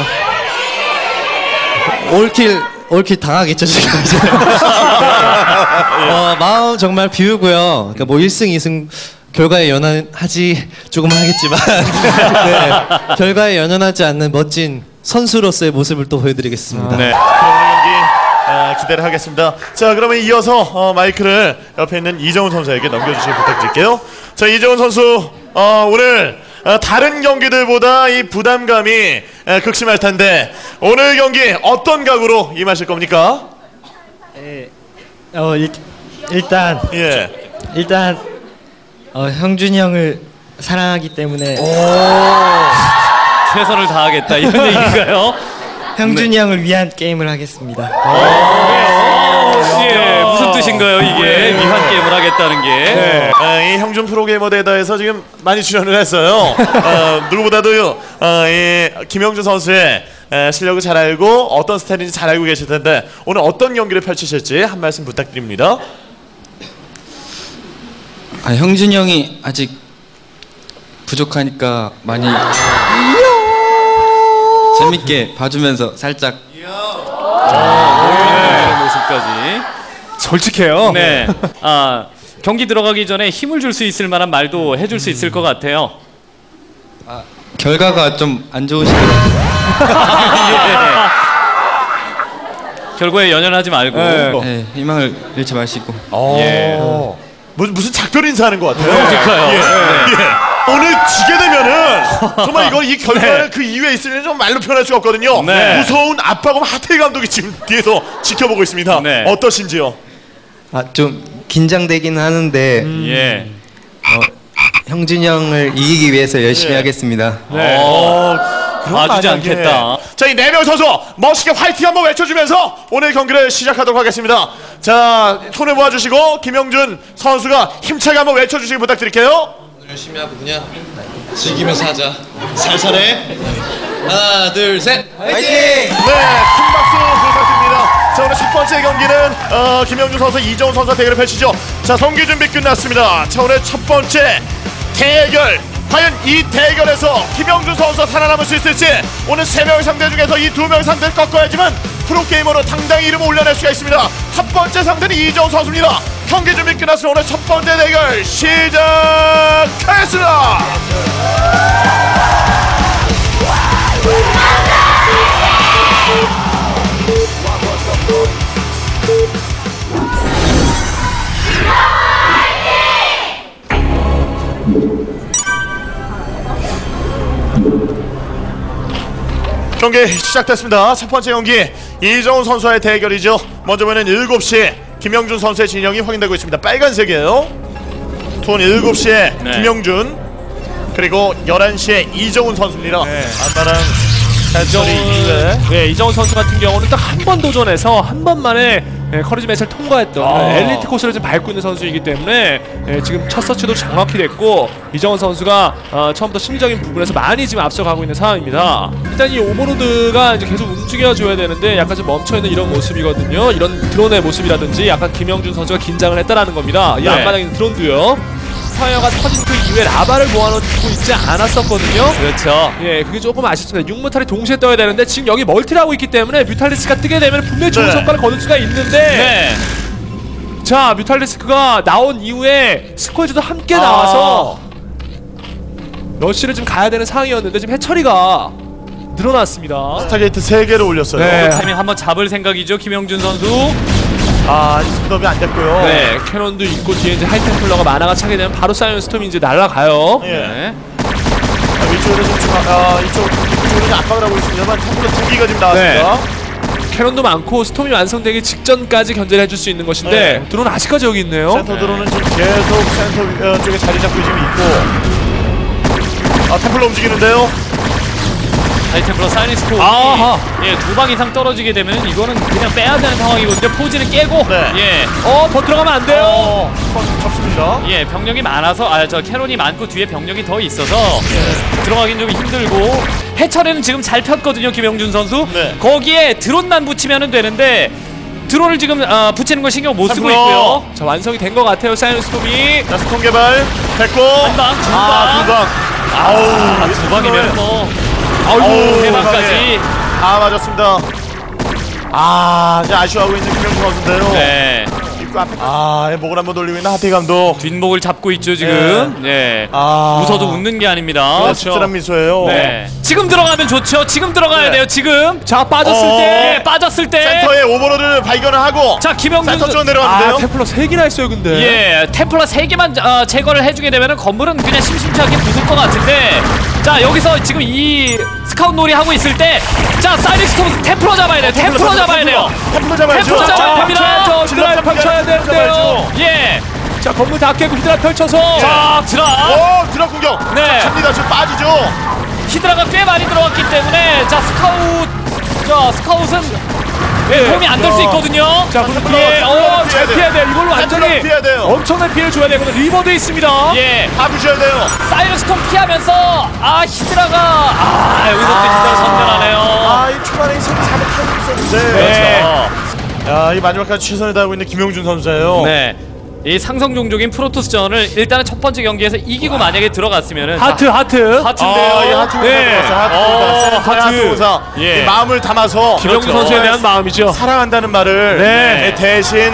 올킬 올킬 당하겠죠 지금. 어, 마음 정말 비우고요. 그러니까 뭐 일 승, 이 승 결과에 연연하지 조금 하겠지만 네, 결과에 연연하지 않는 멋진 선수로서의 모습을 또 보여드리겠습니다. 네. 그럼 오늘 경기 아, 기대를 하겠습니다. 자, 그러면 이어서 어, 마이크를 옆에 있는 이정훈 선수에게 넘겨주시길 부탁드릴게요. 자, 이정훈 선수 어, 오늘 어, 다른 경기들보다 이 부담감이 에, 극심할 텐데 오늘 경기 어떤 각오로 임하실 겁니까? 에, 어 일, 일단 예. 일단 어, 형준이 형을 사랑하기 때문에 최선을 다하겠다 이런 얘기인가요? 형준이 형을 위한 게임을 하겠습니다. 예, 무슨 뜻인가요 이게 위한 게임을 하겠다는 게? 네. 아, 이 형준 프로게이머 대회에서 지금 많이 출연을 했어요. 어, 누구보다도 어, 이 김영준 선수의 에, 실력을 잘 알고 어떤 스타일인지 잘 알고 계실 텐데 오늘 어떤 경기를 펼치실지 한 말씀 부탁드립니다. 아, 형준이 형이 아직 부족하니까 많이 재밌게 봐주면서 살짝 아, 모습까지 솔직해요. 네. 아, 경기 들어가기 전에 힘을 줄 수 있을 만한 말도 해줄 수 있을 것 같아요. 아, 결과가 좀 안 좋으시더라고요. 예. 결과에 연연하지 말고 네. 네, 희망을 잃지 마시고. 예. 무슨 무슨 작별 인사하는 것 같아요. 그러니까요. 예. 네. 예. 오늘 지게 되면은 정말 이거 이 결과는 네. 그 이후에 있으면 좀 말로 표현할 수가 없거든요. 네. 무서운 압박감 하태희 감독이 지금 뒤에서 지켜보고 있습니다. 네. 어떠신지요? 아, 좀 긴장되긴 하는데 음. 예. 어, 형준이 형을 이기기 위해서 열심히 예. 하겠습니다. 네. 어, 봐주지 않겠다. 자, 이 네 명 선수 멋있게 화이팅 한번 외쳐주면서 오늘 경기를 시작하도록 하겠습니다. 자, 손을 모아주시고 김영준 선수가 힘차게 한번 외쳐주시기 부탁드릴게요. 열심히 하고 그냥 즐기면서 하자. 살살해. 하나, 둘, 셋. 화이팅! 네, 큰 박수 부탁드립니다. 자, 오늘 첫 번째 경기는 어, 김영준 선수, 이정훈 선수와 대결을 펼치죠. 자, 경기 준비 끝났습니다. 자, 오늘 첫 번째 대결. 과연 이 대결에서 김영준 선수가 살아남을 수 있을지. 오늘 세 명의 상대 중에서 이 두 명의 상대를 꺾어야지만 프로게이머로 당당히 이름을 올려낼 수가 있습니다. 첫 번째 상대는 이정훈 선수입니다. 경기 준비 끝났으면 오늘 첫 번째 대결 시작하겠습니다. 경기 시작됐습니다. 첫 번째 경기 이정훈 선수와의 대결이죠. 먼저 보면 일곱 시 김영준 선수의 진영이 확인되고 있습니다. 빨간색이에요. 투원 일곱 시에 네. 김영준, 그리고 열한 시에 이정훈 선수입니다. 네. 안마랑 이정훈, 네, 이정훈 선수 같은 경우는 딱 한 번 도전해서 한 번만에 네, 커리지 매치를 통과했던 아. 엘리트 코스를 지금 밟고 있는 선수이기 때문에 네, 지금 첫 서치도 정확히 됐고 이정훈 선수가 어, 처음부터 심리적인 부분에서 많이 지금 앞서가고 있는 상황입니다. 일단 이 오버로드가 이제 계속 움직여줘야 되는데 약간 좀 멈춰있는 이런 모습이거든요. 이런 드론의 모습이라든지 약간 김영준 선수가 긴장을 했다라는 겁니다. 이 네. 앞마당에 있는 드론도요. 파이어가 터진 그 이후에 라바를 모아놓고 있지 않았었거든요. 그렇죠. 예, 그게 조금 아쉽습니다. 육 뮤탈이 동시에 떠야 되는데 지금 여기 멀티를 하고 있기 때문에 뮤탈리스크가 뜨게 되면 분명히 좋은 네. 성과를 거둘 수가 있는데 네. 자, 뮤탈리스크가 나온 이후에 스콜즈도 함께 아. 나와서 러쉬를 좀 가야 되는 상황이었는데 지금 해처리가 늘어났습니다. 스타게이트 세 개를 올렸어요. 네. 타이밍 한번 잡을 생각이죠, 김영준 선수. 아, 스톱이 안 됐고요. 네, 캐논도 있고 뒤에 이제 하이템플러가 만화가 차게 되면 바로 사이언 스톰이 이제 날아가요. 예. 네. 아, 위쪽으로 좀 아, 아, 이쪽 이쪽으로 압박을 하고 있습니다만 템플러 두 개가 지금 나왔습니다. 네. 캐논도 많고 스톰이 완성되기 직전까지 견제를 해줄 수 있는 것인데 네. 드론 아직까지 여기 있네요. 센터 네. 드론은 지금 계속 센터 어, 쪽에 자리 잡고 지금 있고. 아, 템플러 움직이는데요. 하이템플러 사이니스토 예, 두 방 이상 떨어지게 되면 이거는 그냥 빼야 되는 상황이거든요. 포지는 깨고 네. 예. 어, 더 들어가면 안 돼요. 어, 접습니다. 예, 병력이 많아서 아, 저 캐논이 많고 뒤에 병력이 더 있어서 예. 들어가긴 좀 힘들고 해처리는 지금 잘 폈거든요, 김영준 선수. 네. 거기에 드론만 붙이면 되는데 드론을 지금 어, 붙이는 걸 신경 못 쓰고 있고요. 자, 완성이 된 것 같아요, 사이언 스톰이. 자, 스톰 개발 됐고. 한 방, 두 방. 아, 두 방. 아우, 아, 두 방이면 뭐. 아우, 세 방까지 다 맞았습니다. 아, 이제 아쉬워하고 있는 김영준 선수인데요. 네. 아, 목을 한번 돌리고 있는 하태희 감독. 뒷목을 잡고 있죠 지금. 네. 네. 아, 웃어도 웃는 게 아닙니다. 그렇죠. 씁쓸한 미소예요. 네. 지금 들어가면 좋죠. 지금 들어가야 네. 돼요. 지금. 자, 빠졌을 어, 때. 네, 빠졌을 때. 센터에 오버로드를 발견을 하고. 자, 김영준 센터 쪽으로 내려왔는데요. 아, 템플러 세 개나 했어요, 근데. 예, 템플러 세 개만 어, 제거를 해주게 되면은 건물은 그냥 심심찮게 부술 것 같은데. 자, 여기서 지금 이 스카웃 놀이 하고 있을 때, 자, 사이리스톰 템플러 잡아야 돼요. 템플러 잡아야 돼요. 템플러 잡아야죠. 템플러 잡아야 됩니다. 저 드라이브 펼쳐야 되는데요. 예. 자, 건물 다 깨고 히드라 펼쳐서. 자, 드라. 오, 드라 공격. 네. 찹니다. 지금 빠지죠. 히드라가 꽤 많이 들어왔기 때문에, 자, 스카웃. 자, 스카웃은 네, 도움이 안 될 수 있거든요. 자, 그럼 뒤에 어, 잘 피해야 돼요. 이걸로 완전히 피해야 돼요. 엄청난 피해를 줘야 되거든요. 리버도 있습니다. 예. 다 부셔야 돼요. 사이러스톰 피하면서 아, 히드라가 아, 여기서 또 히드라 선멸하네요. 아, 이 초반에 손이 잘못하고 있었는데. 네. 야, 이 마지막까지 최선을 다하고 있는 김영준 선수예요. 네. 이 상성 종족인 프로토스전을 일단은 첫 번째 경기에서 이기고 와. 만약에 들어갔으면은 하트 하트 하트인데요. 아, 이 하트 네. 오사 하트 어, 오사 하트 오사 예. 마음을 담아서 김영준 그렇죠. 선수에 대한 마음이죠. 사랑한다는 말을 네. 대신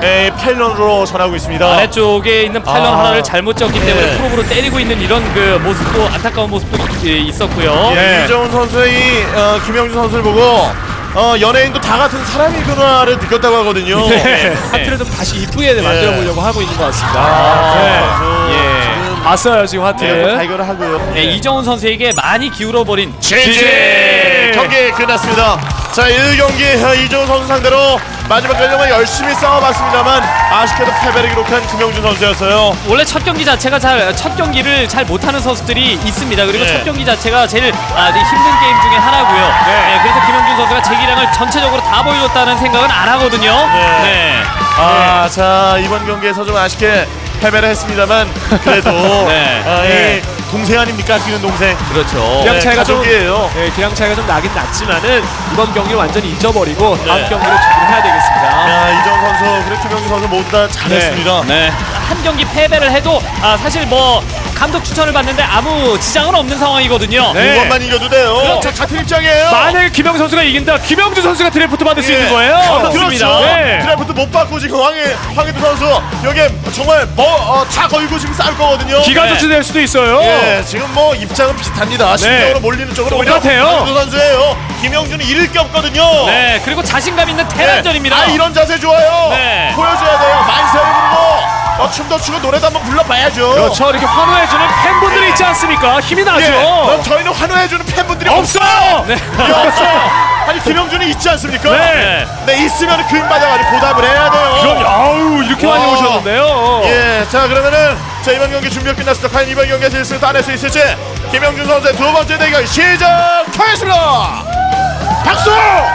에, 파일런으로 전하고 있습니다. 아래쪽에 있는 파일런 아. 하나를 잘못 졌기 때문에 예. 프로브로 때리고 있는 이런 그 모습도 안타까운 모습도 있, 있었고요. 예. 이정훈 선수의 이 어, 김영준 선수를 보고 어, 연예인도 다 같은 사람이구나를 느꼈다고 하거든요. 네. 하트를 좀 다시 이쁘게 만들어 보려고 하고 있는 것 같습니다. 아, 네. 예. 봤어요 지금 하트를. 네, 타이거를 하고요. 네, 이정훈 선수에게 많이 기울어버린 지지 경기 끝났습니다. 자, 일 경기 이정훈 선수 상대로 마지막까지 정말 열심히 싸워봤습니다만 아쉽게도 패배를 기록한 김영준 선수였어요. 원래 첫 경기 자체가 잘 첫 경기를 잘 못하는 선수들이 있습니다. 그리고 네. 첫 경기 자체가 제일 아, 힘든 게임 중에 하나고요. 네. 네, 그래서 김영준 선수가 제 기량을 전체적으로 다 보여줬다는 생각은 안 하거든요. 네. 네. 아, 자, 이번 경기에서 좀 아쉽게 패배를 했습니다만 그래도 네. 아, 네. 이 동생 아닙니까? 아끼는 동생. 그렇죠. 기량 네, 차이가 좀 가족이에요. 네, 기량 차이가 좀 나긴 났지만은 이번 경기를 완전히 잊어버리고 다음 네. 경기를 준비해야 되겠습니다. 야, 이정훈 선수, 그리고 김영준 선수 모두 다 잘했습니다. 네. 한 경기 패배를 해도 아, 사실 뭐 감독 추천을 받는데 아무 지장은 없는 상황이거든요. 네. 두 번만 이겨도 돼요. 그렇죠. 같은 입장이에요. 만약에 김영준 선수가 이긴다, 김영준 선수가 드래프트 받을 수 예. 있는 거예요. 그렇죠. 네. 드래프트 못 받고 지금 황해, 황해도 선수 여기에 정말 뭐, 어, 다 걸고 지금 싸울 거거든요. 기가 네. 조치될 수도 있어요. 예, 지금 뭐 입장은 비슷합니다. 심적으로 몰리는 쪽으로 오히려 똑같아요. 황해도 선수예요. 김영준은 잃을 게 없거든요. 네, 그리고 자신감 있는 테란전입니다. 아, 이런 자세 좋아요. 네. 보여줘야 돼요. 만세를 부르고 어, 춤도 추고 노래도 한번 불러봐야죠. 그렇죠. 이렇게 환호해주는 팬분들이 있지 않습니까? 힘이 나죠. 예, 그럼 저희는 환호해주는 팬분들이 없어요. 네. 예, 없어요. 아니 김영준이 있지 않습니까? 네. 네, 있으면 그 받아가지고 보답을 해야 돼요. 그럼 아우 이렇게 많이 와. 오셨는데요. 예, 자 그러면은 자 이번 경기 준비가 끝났습니다. 과연 이번 경기에서 일 승을 따낼 수 있을지 김영준 선수의 두 번째 대결 시작하겠습니다. 박수!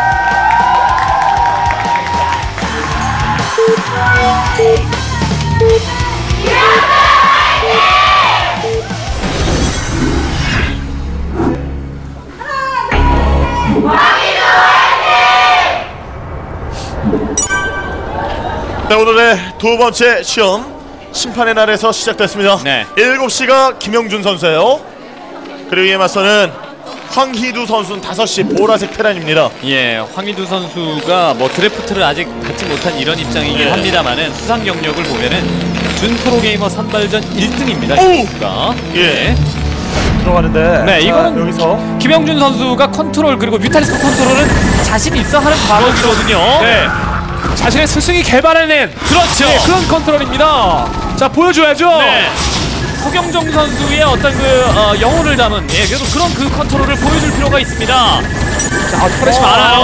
네, 오늘의 두 번째 시험 심판의 날에서 시작됐습니다. 네. 일곱 시가 김영준 선수예요. 그리고 이에 맞서는 황희두 선수는 다섯 시 보라색 테란입니다. 예, 황희두 선수가 뭐 드래프트를 아직 받지 못한 이런 입장이긴 예. 합니다만은 수상 경력을 보면은 준 프로게이머 선발전 일 등입니다. 오! 이 선수가. 예. 들어가는데 네, 자, 이거는 여기서 김영준 선수가 컨트롤 그리고 뮤탈리스크 컨트롤은 자신 있어 하는 과목이거든요. 네. 자신의 스승이 개발해낸 그렇죠. 네, 그런 컨트롤입니다. 자, 보여줘야죠. 네. 서경정 선수의 어떤 그 어, 영혼을 담은 예, 그래도 그런 그 컨트롤을 보여줄 필요가 있습니다. 자, 터렛이 어, 많아요.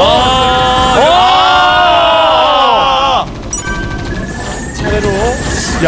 아, 차례로. 야,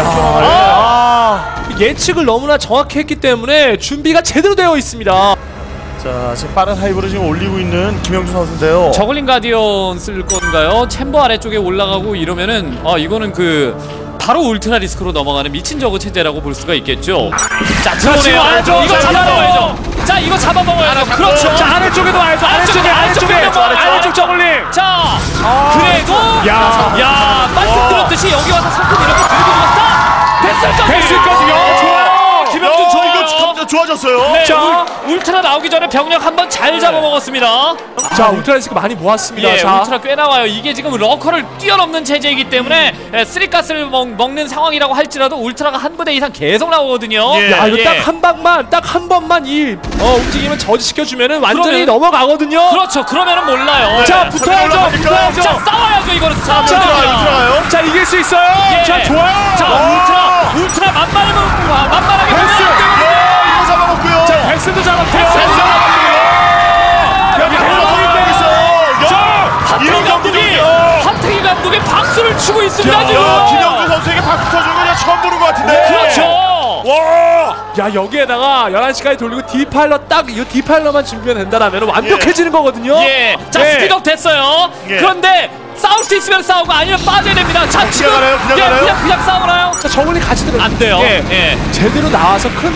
아. 예측을 너무나 정확히 했기 때문에 준비가 제대로 되어 있습니다. 자 지금 빠른 하이브를 지금 올리고 있는 김영준 선수인데요. 저글링 가디언 쓸 건가요? 챔버 아래쪽에 올라가고 이러면은 아 이거는 그 바로 울트라 리스크로 넘어가는 미친 저그 체제라고 볼 수가 있겠죠. 자 들어오네요. 와야죠. 이거 자, 잡아먹어야죠. 자 이거 잡아먹어야죠. 그렇죠. 자, 아래쪽에도 와야죠. 아래쪽에, 아래쪽에, 아래쪽에 아래쪽 저글링. 자 아. 그래도 야. 야 말씀드렸듯이 여기 와서 성큼 이렇게 들고 들어갔다. 백설까지. 백설까지. 야, 좋아요. 김영준 좋아요. 이거 진짜 좋아졌어요. 네, 자. 울, 울트라 나오기 전에 병력 한번 잘 잡아먹었습니다. 자, 울트라 리스크 많이 모았습니다. 예, 자. 울트라 꽤 나와요. 이게 지금 러커를 뛰어넘는 체제이기 때문에 예, 쓰리가스를 먹, 먹는 상황이라고 할지라도 울트라가 한 부대 이상 계속 나오거든요. 예. 야, 이거 예. 딱 한 방만, 딱 한 번만 이 어, 움직임을 저지시켜주면은 완전히 그러면- 넘어가거든요. 그렇죠. 그러면은 몰라요. 네. 자, 붙어야죠. 올라갑니까? 붙어야죠. 자, 싸워야죠. 이거는 자, 싸워야 들어가요, 됩니다. 들어가요. 자, 이길 수 있어요. 예. 자, 좋아요. 자, 울트라, 울트라 만만하면 아, 만만하게 보면 패스. 안 되거든요. 이거 잡아먹고요. 자, 백스도 잡았고요. 패스 잡아먹고요. 여기 하나 더 하나 들어가고 있어요. 야, 하트기 이런 감독이 경기는요. 하트기 감독이 박수를 치고 있습니다. 지금. 야, 김영준 선수에게 박수 쳐주는 거 그냥 처음 보는 것 같은데. 그렇죠. 와. 야, 여기에다가 열한 시까지 돌리고 디파일러 딱 이 디파일러만 준비가 된다라면 완벽해지는 거거든요. 예. 자, 네. 스피드업 됐어요. 예. 그런데 싸울 수 있으면 싸우고 아니면 빠져야 됩니다. 자, 지금 가나요? 그냥 예, 가나요? 그냥 그냥 싸우나요? 자, 저글링 같이 들어. 안 돼요. 예. 예. 제대로 나와서 큰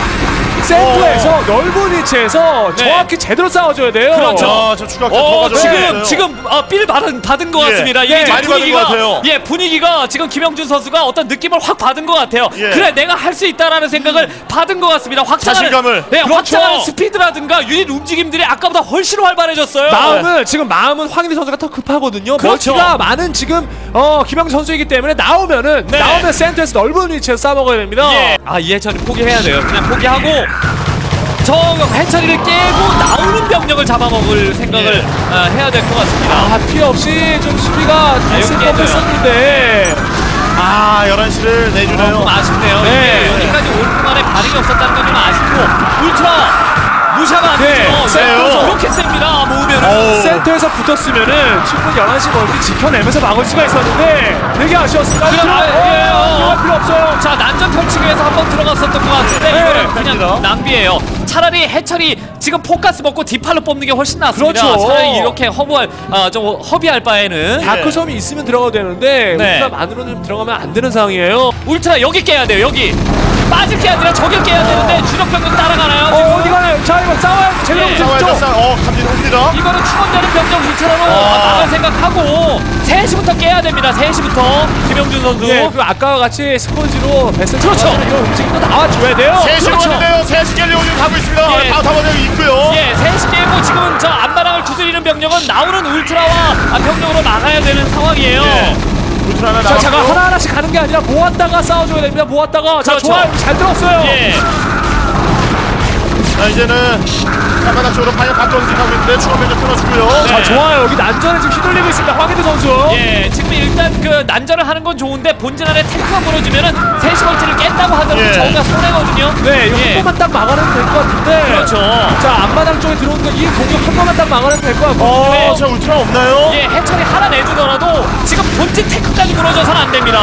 센터에서 넓은 위치에서 네. 정확히 제대로 싸워줘야 돼요. 그렇죠. 아, 저 추가 더 어, 가져가야 지금 되겠어요. 지금 어, 삘 받은 받은 것 예. 같습니다. 네, 이게 지금 많이 받은 분위기가 것 같아요. 예 분위기가 지금 김영준 선수가 어떤 느낌을 확 받은 것 같아요. 예. 그래 내가 할 수 있다라는 생각을 받은 것 같습니다. 확장하는 자신감을. 네, 그렇죠. 확장하는 스피드라든가 유닛 움직임들이 아까보다 훨씬 활발해졌어요. 마음은 지금 마음은 황인희 선수가 더 급하거든요. 그렇죠. 멀티가 많은 지금 어 김영준 선수이기 때문에 나오면은 네. 나오면 센터에서 넓은 위치에서 싸먹어야 됩니다. 예. 아 이해철이 포기해야 돼요. 그냥 포기하고 저 해처리를 깨고 나오는 병력을 잡아먹을 생각을 예. 어, 해야 될 것 같습니다. 아 피해 없이 좀 수비가 됐을 법했었는데 아 열한 시를 내주네요. 조금 아쉽네요. 네. 이게 여기까지 올 동안에 반응이 없었다는 건 좀 아쉽고 울트라 무시하면 안 네. 되죠. 센터에서 이렇게 셉니다. 모으면은 센터에서 붙었으면은 충분히 열한 시 멀티 지켜내면서 막을 수가 있었는데 되게 아쉬웠습니다. 그럼, 아, 예. 들어갈 필요 없어요. 자 난전 펼치기 위해서 한번 들어갔었던 것 같은데 네, 이거는 그냥 됩니다. 낭비예요. 차라리 해철이 지금 포가스 먹고 디팔로 뽑는 게 훨씬 낫습니다. 그렇죠. 차라리 이렇게 허브할 아, 좀 허비할 바에는 다크섬이 있으면 들어가도 되는데 네. 울트라만으로는 들어가면 안 되는 상황이에요. 울트라 여기 깨야 돼요. 여기 빠질 게 아니라 저길 깨야 되는데 주력 병력 따라가나요? 지금? 어, 어디 가나요? 자 이거 싸워야 제대로 예. 싸워야죠. 싸워. 어 갑니다. 옵니다. 이거는 충원되는 병력 울트라로 아. 막을 생각하고 세 시부터 깨야 됩니다. 세 시부터 김영준 선수. 예, 그 아까와 같이 스포지로 베스트 그렇죠. 이런 움직임도 나와줘야 돼요. 세 시 그렇죠. 원인데요. 세 시 깰려고 지금 가고 있습니다. 예. 다 타버리고 있고요. 예, 세 시 깨고 지금 저 앞마당을 두드리는 병력은 나오는 울트라와 아, 병력으로 막아야 되는 상황이에요. 예. 울트라 하나 자, 나왔고. 잠깐 하나하나씩 가는 게 아니라 모았다가 싸워줘야 됩니다. 모았다가 자, 그렇죠. 좋아요. 잘 들었어요. 예. 자 이제는 카메라 쪽으로 방향 바꿔 움직이고 있는데 추가 면접 끊어주고요. 자, 좋아요. 여기 난전에 지금 휘둘리고 있습니다. 황희대 선수. 예, 지금 일단 그 난전을 하는 건 좋은데 본진 안에 탱크가 무너지면은 세 시 멀티를 깼다고 하더라도 예. 저우가 손해거든요. 네, 이거 예. 한 번만 딱 막아내면 될 것 같은데. 그렇죠. 자, 앞마당 쪽에 들어오는 거 이 공격 한 번만 딱 막아내면 될 것 같고. 어, 네. 자 울트라 없나요? 예, 해철이 하나 내주더라도 지금 본진 탱크까지 무너져서는 안 됩니다.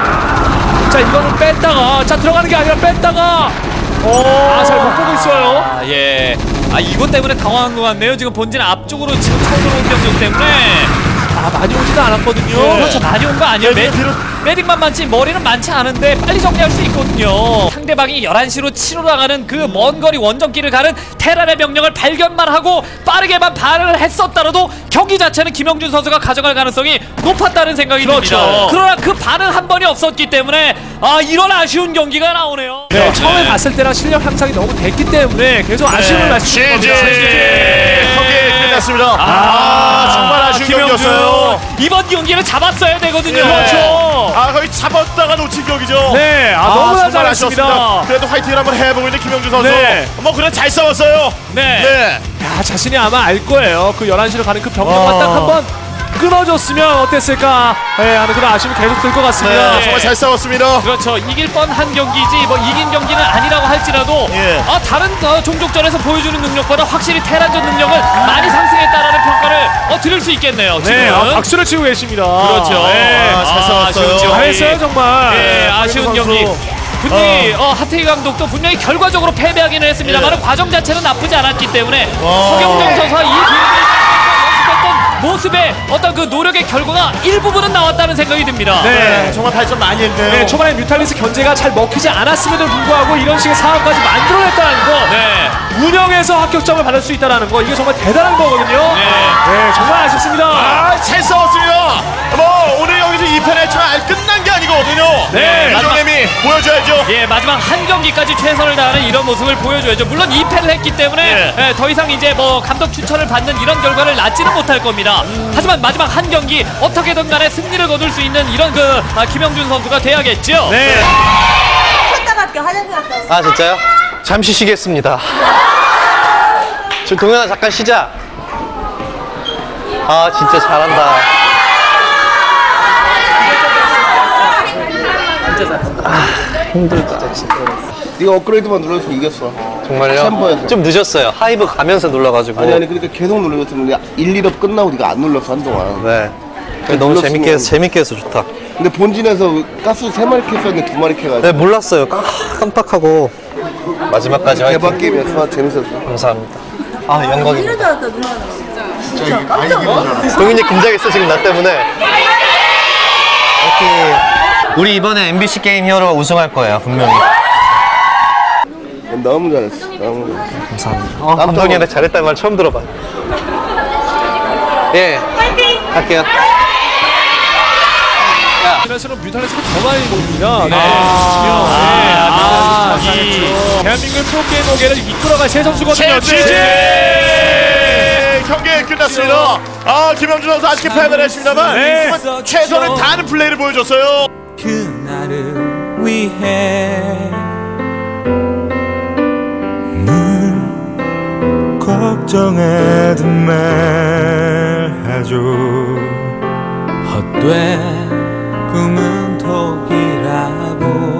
자, 이거는 뺐다가 자 들어가는 게 아니라 뺐다가. 아, 잘 못 보고 있어요. 아, 예. 아, 이것 때문에 당황한 것 같네요. 지금 본진 앞쪽으로 지금 처음 들어온 병력 때문에. 아, 많이 오지도 않았거든요. 그렇죠. 많이 온 거 아니에요. 메, 메딕만 많지 머리는 많지 않은데 빨리 정리할 수 있거든요. 상대방이 열한 시로 치러 나가는 그 먼 거리 원정길을 가는 테란의 병력을 발견만 하고 빠르게만 반응을 했었더라도 경기 자체는 김영준 선수가 가져갈 가능성이 높았다는 생각이 그렇죠. 듭니다. 그러나 그 반응 한 번이 없었기 때문에 아 이런 아쉬운 경기가 나오네요. 네, 처음에 봤을 때랑 실력 향상이 너무 됐기 때문에 계속 아쉬움을 말씀드린 겁니다. 경기 끝났습니다. 아, 아 정말 아쉬운 김영준. 경기였어요. 이번 경기를 잡았어야 되거든요. 그렇죠. 아 거의 잡았다가 놓친 경기죠. 네, 아, 너무나 정말 잘했습니다. 아쉬웠습니다. 그래도 화이팅을 한번 해보고 있는 김영준 선수. 네. 뭐 그래 잘 싸웠어요. 네. 네. 야, 자신이 아마 알 거예요. 그 열한 시로 가는 그 병력만 와. 딱 한번 끊어줬으면 어땠을까 네, 하는 그런 아쉬움이 계속 들 것 같습니다. 네, 정말 잘 싸웠습니다. 그렇죠. 이길 뻔한 경기지 뭐 이긴 경기는 아니라고 할지라도 예. 아, 다른 어, 종족전에서 보여주는 능력보다 확실히 테란전 능력을 많이 상승했다라는 평가를 어, 드릴 수 있겠네요. 지금. 네, 아, 박수를 치고 계십니다. 그렇죠. 네. 아, 잘 싸웠어요. 아쉬운 경기. 잘했어요 정말. 네, 아쉬운 선수. 경기. 분명히 어. 어, 하태희 감독도 분명히 결과적으로 패배하기는 했습니다만 예. 과정 자체는 나쁘지 않았기 때문에 와. 서경정 선수가 이 연습했던 모습의 어떤 그 노력의 결과가 일부분은 나왔다는 생각이 듭니다. 네. 네, 정말 발전 많이 했네요. 네, 초반에 뮤탈리스 견제가 잘 먹히지 않았음에도 불구하고 이런 식의 상황까지 만들어냈다는 거, 네. 운영에서 합격점을 받을 수 있다는 거, 이게 정말 대단한 거거든요. 네. 네, 정말 아쉽습니다. 아, 잘 싸웠습니다. 뭐 오늘 여기서 이 편 했지만 아직 끝난 게 아니거든요. 네, 이정님이 보여줘야죠. 예, 마지막 한 경기까지 최선을 다하는 이런 모습을 보여줘야죠. 물론 이 패를 했기 때문에 예. 예, 더 이상 이제 뭐 감독 추천을 받는 이런 결과를 낳지는 못할 겁니다. 음. 하지만 마지막 한 경기 어떻게든 간에 승리를 거둘 수 있는 이런 그 아, 김영준 선수가 돼야겠죠. 네. 갔다 갈게 화장실 갔다 올게. 아 진짜요? 잠시 쉬겠습니다. 지금 동현아 잠깐 쉬자. 아 진짜 잘한다. 아 힘들다 진짜. 네가 업그레이드만 눌러서 이겼어. 정말요? 챔버에서. 좀 늦었어요. 하이브 가면서 눌러가지고. 아니 아니 그러니까 계속 눌러줬으면 일, 일 업 끝나고 네가 안 눌렀어 한동안. 네. 너무 눌렀으면- 재밌게 해서 재밌게 해서 좋다. 근데 본진에서 가스 세 마리 캤었는데 두 마리 캐가지고. 네 몰랐어요. 깜- 깜빡하고 마지막까지 화이팅. 대박 게임이었어. 재밌었어. 감사합니다. 아 영광입니다. 이런 줄 알았다 누나. 진짜 깜짝 놀랐어. 동윤이 긴장했어 지금 나 때문에. 화이팅. 우리 이번에 엠비씨 게임 히어로가 우승할 거예요 분명히. 너무 잘했어. 너무 잘했어. 감사합니다. 어, 감독님한테 잘했다는 말 처음 들어봐. 예. 파이팅! 할게요. 이날수록 뮤탈리스가 더 많이 봅니다. 네. 네. 아, 아, 아, 이 이- 대한민국의 프로게이머계를 이끌어갈 세 선수거든요. 제제! 경기 끝났습니다. 아, 김영준 선수 아쉽게 패배를 했습니다만 네. 최선을 다하는 플레이를 보여줬어요. 그날을 위해 늘 걱정하던 말하죠. 헛된 꿈은 독이라고.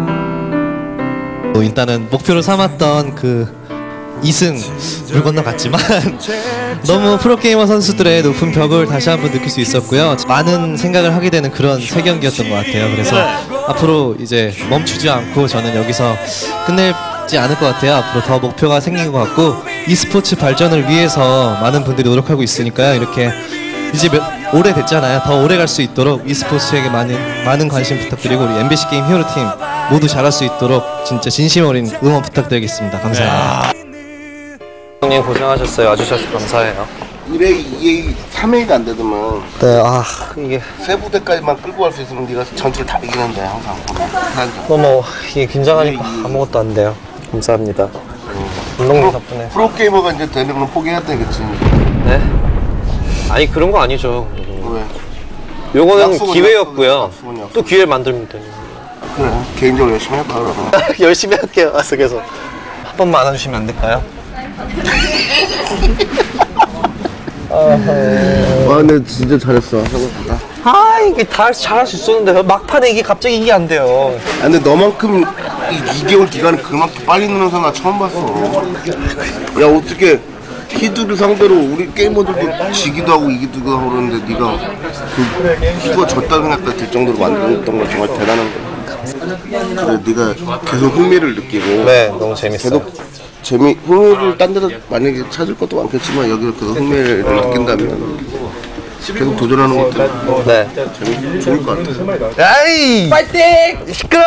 뭐 일단은 목표로 삼았던 그 이승 물 건너갔지만 너무 프로게이머 선수들의 높은 벽을 다시 한번 느낄 수 있었고요. 많은 생각을 하게 되는 그런 세 경기였던 것 같아요. 그래서 앞으로 이제 멈추지 않고 저는 여기서 끝내지 않을 것 같아요. 앞으로 더 목표가 생긴 것 같고 e스포츠 발전을 위해서 많은 분들이 노력하고 있으니까요. 이렇게 이제 몇, 오래 됐잖아요. 더 오래 갈 수 있도록 e스포츠에게 많은 많은 관심 부탁드리고 우리 엠비씨 게임 히어로팀 모두 잘할 수 있도록 진짜 진심 어린 응원 부탁드리겠습니다. 감사합니다. 형님 고생하셨어요. 와주셔서 감사해요. 일 회, 이 회, 삼 회가 안 되더만. 네, 아 이게 세 부대까지만 끌고 갈 수 있으면 네가 전투를 다 이기는데 항상. 너무 이게 긴장하니까 아무것도 안 돼요. 감사합니다. 운동님 덕분에. 프로게이머가 이제 되는 건 포기해야 되겠지. 네? 아니 그런 거 아니죠. 왜? 요거는 약속은 기회였고요. 약속은 약속. 또 기회를 만들면 되는 그래, 개인적으로 열심히 해봐 그러면. 열심히 할게요. 계속 한 번만 안아주시면 안 될까요? 아, 근데 진짜 잘했어 생각보다. 아 이게 다 잘할 수 있었는데 막판에 이게 갑자기 이게 안 돼요. 아, 근데 너만큼 이 이 개월 기간을 그만큼 빨리 넣는 사람 나 처음 봤어. 야 어떻게 히드를 상대로 우리 게이머들도 지기도 하고 이기도 하고 그러는데 네가 그 히드가 졌다는 생각까지 들 정도로 만들었던 건 정말 대단한 거야. 그래 네가 계속 흥미를 느끼고. 네, 너무 재밌어요. 계속 재미 흥미를 딴 데서 만약에 찾을 것도 많겠지만 여기서 계속 흥미를 느낀다면 계속 도전하는 것도 네 재미 좋을 것 같아. 야이 파이팅! 시끄러!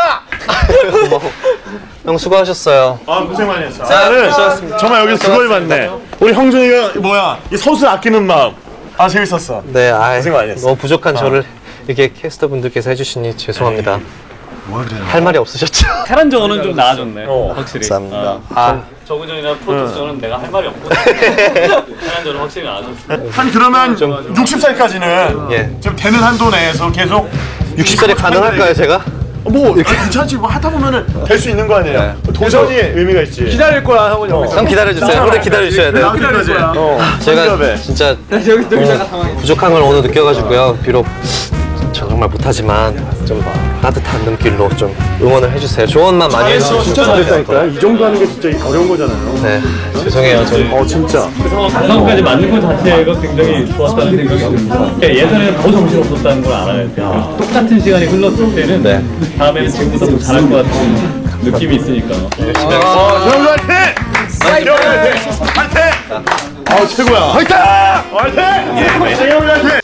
형 수고하셨어요. 아, 고생 많이 했어. 자, 나는 수고하셨습니다. 정말 여기서 그걸 봤네. 우리 형준이가 뭐야 이 선수 아끼는 마음. 아, 재밌었어. 네, 아 고생 많이 했어. 너무 부족한 아. 저를 이렇게 캐스터분들께서 해주시니 죄송합니다. 할 말이 없으셨죠? 테란전은 좀 나아졌네. 어, 확실히. 감사합니다. 어. 아. 저그전이나 프로토스전은 내가 할 말이 없고 테란전은 확실히 나아졌어. 한 그러면 육십 살까지는 예. 좀 되는 한도 내에서 계속 육십 살에 가능할까요, 제가? 뭐 괜찮지. 뭐 하다 보면은 될 수 있는 거 아니에요. 도전이 의미가 있지. 기다릴 거야 형은 여기서. 형 기다려주세요. 오래 기다려주셔야 돼요. 기다릴 거야. 어. 제가 진짜 어, 부족한 걸 오늘 느껴가지고요. 비록 저 정말 못하지만 좀 따뜻한 눈길로 좀 응원을 해주세요. 조언만 많이 해주세요. 진짜 잘했다니까. 이 정도 하는 게 진짜 어려운 거잖아요. 네, 죄송해요. 저. 어, 진짜. 그래서 가상까지 만든 것 자체가 굉장히 좋았다는 생각이 듭니다. 그러니까 예전에는 더 정신없었다는 걸 알아야 돼요. 똑같은 시간이 흘렀을 때는 네. 다음에는 지금보다 더 잘할 것 같은 느낌이 있으니까. 열심히 하겠습니다. 어, 형님 화이팅! 형님 화이팅! 화이팅! 아, 최고야. 화이팅! 화이팅! 예, 형님 화이팅!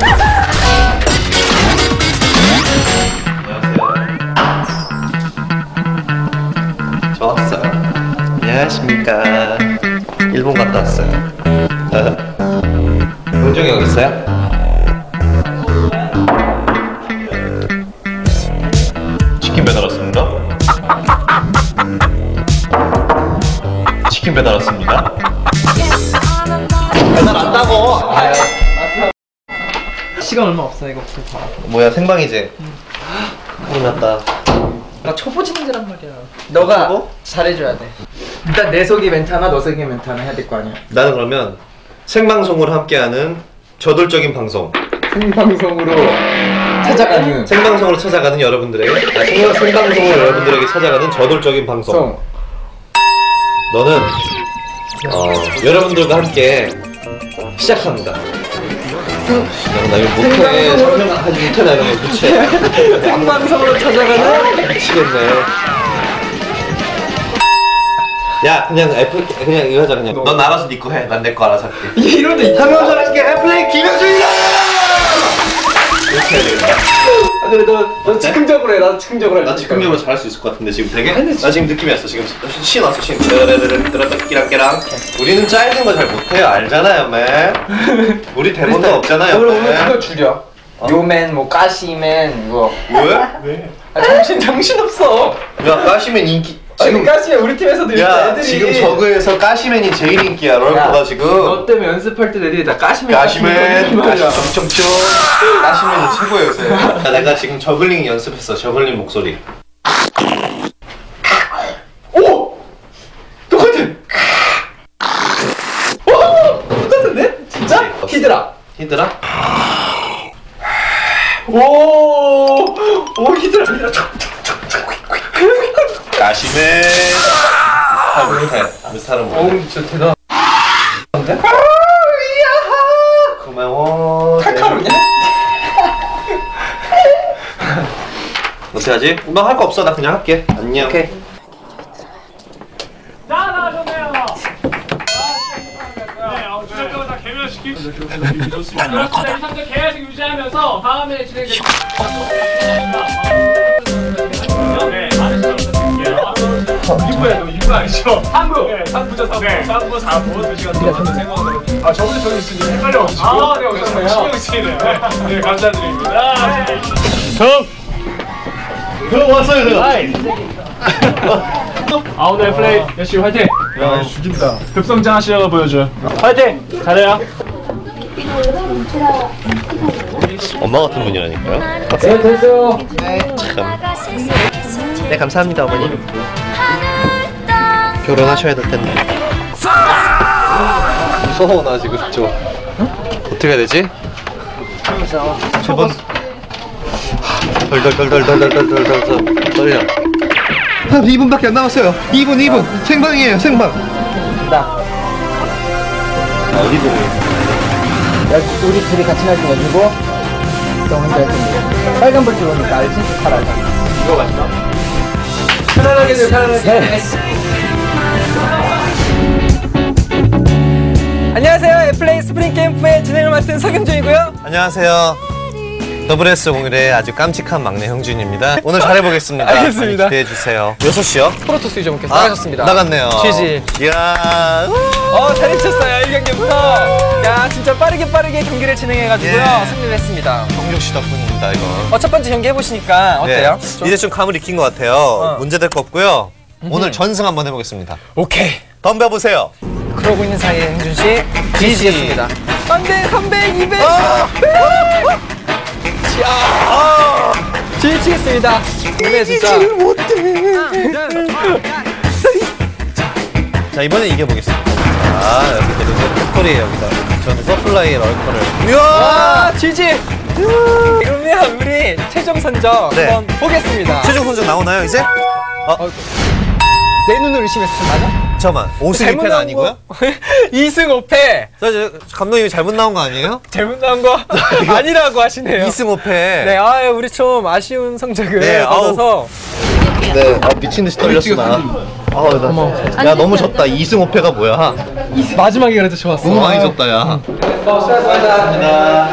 저 왔어요. 안녕하십니까. 일본 갔다 왔어요. 용종이 여기 있어요? 치킨 배달 왔습니다. 치킨 배달 왔습니다. 배달 왔다고! 시간 얼마 없어 이거 봐. 뭐야, 생방이지? 큰일 났다. 나 초보 진행자란 말이야. 너가 초보? 잘해줘야 돼. 일단 내 속의 멘트 하나, 너 속의 멘트 하나 해야 될 거 아니야. 나는 그러면 생방송으로 함께하는 저돌적인 방송. 생방송으로 찾아가는 생방송으로 찾아가는 여러분들에게 아, 생, 생방송으로 여러분들에게 찾아가는 저돌적인 방송. 송. 너는 어, 여러분들과 함께 시작합니다. 나 이거 못해. 설명하지 못해. 나 이런 거 못해. 생방송으로 찾아가는 미치겠네. 야, 그냥 애플 그냥 이거 하자. 그냥 넌 알아서 네 거 해. 난 내 거 알아서 할게. 이런데 상명선 할게. 애플레이 김현준이다. 이렇게 해야 되겠다. 아, 그래 너, 너 즉흥적으로 해. 나도 즉흥적으로 해. 나 즉흥적으로 잘할 수 있을 것 같은데 지금 되게? 나 지금 느낌이 왔어. 지금 신 왔어. 신. 끼랑끼랑. 우리는 짧은 거 잘 못해요. 알잖아요, 맨. 우리 대본도 없잖아요. 오늘 오늘 그거 줄여. 어? 요맨, 뭐 까시맨, 뭐. 왜? 왜? 아, 정신 정신 없어. 야, 까시맨 인기 지금 까시면 우리 팀에서도 야 애들이 지금 저그에서 까시맨이 제일 인기야 럴커가 지금. 너 때문에 연습할 때 애들이 다 까시맨 까시맨 까시청청청 까시맨이 최고예요 요새. 야, 내가 지금 저글링 연습했어. 저글링 목소리. 오! 똑같아! 오! 똑같은데? 진짜? 히드라 히드라? 오! 오 히드라 히드라 까시맨 아 못해 못하는 거. 어우 진짜 대단 고마워. 칼카루냐? 어떻게 하지? 뭐 할 거 없어. 나 그냥 할게. 안녕. 오케이. 나나셨네요. 네, 어, 주장까지 다 개면시키고 좋습니다. 그렇습니다. 이 상태 계속 유지하면서 다음에 진행될 네, 이부야 너 이부 아니죠? 삼부! 네, 삼부죠, 삼부. 네, 삼부, 사부. 두 시간 동안 생각하도록. 아, 저번에 저기 있으니 헷갈려 오시고. 아, 네, 오셨네요. 신경 쓰이네요. 네, 감사드립니다. 형! 형 왔어요, 제가. 아, 오늘 플레이 열심히 화이팅! 야, 죽인다. 급성장한 시력을 보여줘요. 화이팅! 잘해요. 엄마 같은 분이라니까요. 네, 됐어요. 참. 네, 감사합니다, 어머니. 결혼하셔야 될 텐데. 무서워, 나 지금 좀. 어떻게 해야 되지? 저번 덜덜덜덜덜덜덜덜 떨려. 한 이 분밖에 안 남았어요. 이 분, 이 분. 생방이에요, 생방. 나. 어디 보고 여기 우리 둘이 같이 날 거가지고 너 혼자 할 텐데 빨간불 들어오니까 알지? 잘 알자. 이거 맞나? 편안하게 돼, 편안하게. 네. 안녕하세요. 애플레이 스프링 캠프의 진행을 맡은 서경준이고요. 안녕하세요. 더블에스 공일의 아주 깜찍한 막내 형준입니다. 오늘 잘해보겠습니다. 알겠습니다. 많이 기대해주세요. 여섯 시요? 프로토스 이점께서 아, 나가셨습니다. 나갔네요. 지지. 이야. 어, 잘해주셨어요. 일 경기부터. 야, 진짜 빠르게 빠르게 경기를 진행해가지고요. 예. 승리를 했습니다. 성juk 씨 덕분입니다, 이거. 어, 첫 번째 경기 해보시니까 어때요? 네. 좀... 이제 좀 감을 익힌 것 같아요. 어. 문제될 거 없고요. 음흠. 오늘 전승 한번 해보겠습니다. 오케이. 덤벼보세요. 그러고 있는 사이에 행준씨 지지겠습니다. 안돼, 삼백, 이백. 아! 아! 지치겠습니다. 오늘 진짜 못해. 자, 이번엔 이겨보겠습니다. 자, 여기 내려오는 팩토리에 여기다. 저는 서플라이의 럴커를. 와, 지지. 그러면 우리 최종 선정 네. 한번 보겠습니다. 최종 선정 나오나요, 이제? 어? 내 눈을 의심했어, 맞아? 잠깐만, 오 승 이 패가 아니고요? 이 승 오 패. 저, 저, 감독님이 잘못 나온 거 아니에요? 잘못 나온 거 아니라고 하시네요. 이 승 오 패. 네, 아, 우리 좀 아쉬운 성적을 네, 거둬서. 네, 아, 미친 듯이 떨렸어, 나. 아, 나. 야, 너무 졌다. 이 승 오 패가 뭐야? 마지막에 그래도 좋았어. 너무 많이 졌다, 야. 수고하셨습니다.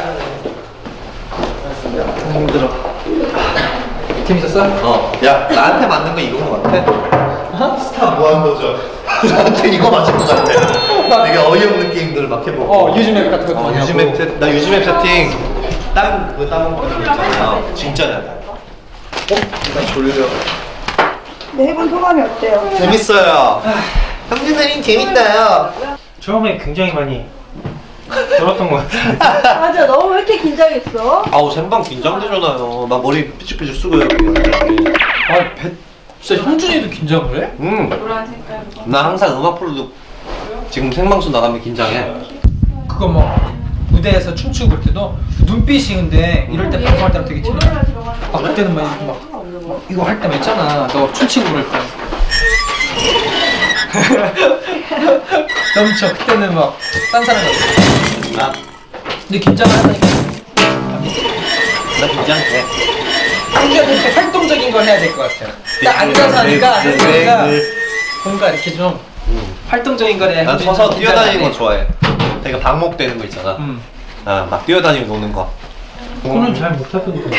힘들어. 재밌었어? 어. 야, 나한테 맞는 거 이건 거 같아? 스타 무한도전. 나한테 이거 맞을 것 같아. 되게 어이없는 게임들을 막 해보고. 어, 유즈맵 같은 것도 어, 많이 유즈맵 하고. 세, 나 유즈맵 세팅 딴 그거 따먹는 거 있잖아. 진짜 잘. 어? 나 졸려. 네, 해본 소감이 어때요? 재밌어요. 형준 선생님 재밌다요. 처음에 굉장히 많이 떨었던 것 같아요. 맞아, 너무 왜 이렇게 긴장했어? 아우 생방 긴장되잖아요. 나 머리 삐죽삐죽 쓰고 여기. 아, 배, 진짜 형준이도 긴장을 해? 응. 나 항상 음악 프로도 지금 생방송 나가면 긴장해. 그거 막 무대에서 춤추고 그럴 때도 눈빛이 근데 이럴 때 방송할 때랑 되게 틀려. 아, 그때는 막 이렇게 막, 막 이거 할 때만 있잖아. 너 춤추고 그럴 때. 넘쳐. 그때는 막 딴 사람 같아. 나. 근데 긴장을 하다니까. 나 긴장돼. 형준이한테 이렇게 활동적인 걸 해야 될 것 같아. 딱 앉아서 하니까 앉아서 뭔가 이렇게 좀 활동적인 걸 해야. 난 서서 뛰어다니는 거 좋아해. 되게 방목되는 거 있잖아. 음. 아, 막 뛰어다니고 노는 거. 그거는 잘 못하던데.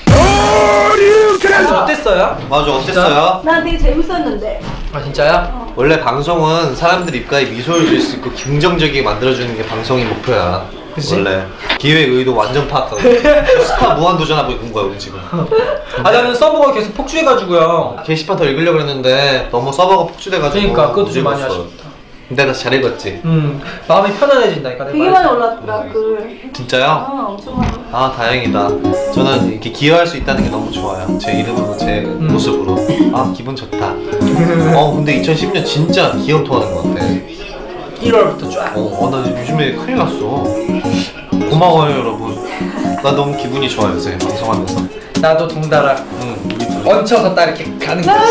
어땠어요? 맞아, 어땠어요? 난 되게 재밌었는데. 아, 진짜요? 원래 방송은 사람들 입가에 미소를 줄 수 있고 긍정적이게 만들어주는 게 방송의 목표야. 그치? 원래 기획 의도 완전 파악하고 스파 무한도전하고 있는 거야 우리 지금. 아 나는 서버가 계속 폭주해가지고요. 게시판 더 읽으려고 했는데 너무 서버가 폭주돼가지고. 그러니까 그것도 좀 많이 읽었어. 아쉽다. 근데 나 잘 읽었지. 음 마음이 편안해진다니까. 되게 많이 올랐더라 글. 진짜요? 아 엄청 많이. 아 다행이다. 저는 이렇게 기여할 수 있다는 게 너무 좋아요. 제 이름으로 제 음. 모습으로. 아 기분 좋다. 어 근데 이천십 년 진짜 기염 토하는 것 같아. 일월부터 쫙. 어, 어, 나 요즘에 큰일 났어. 고마워요 여러분. 나 너무 기분이 좋아요 요새 방송하면서. 나도 동달아. 응 우리 둘. 얹혀서 딱 이렇게 가는 거지.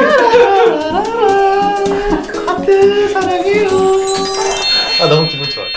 하트 사랑해요. 아 너무 기분 좋아.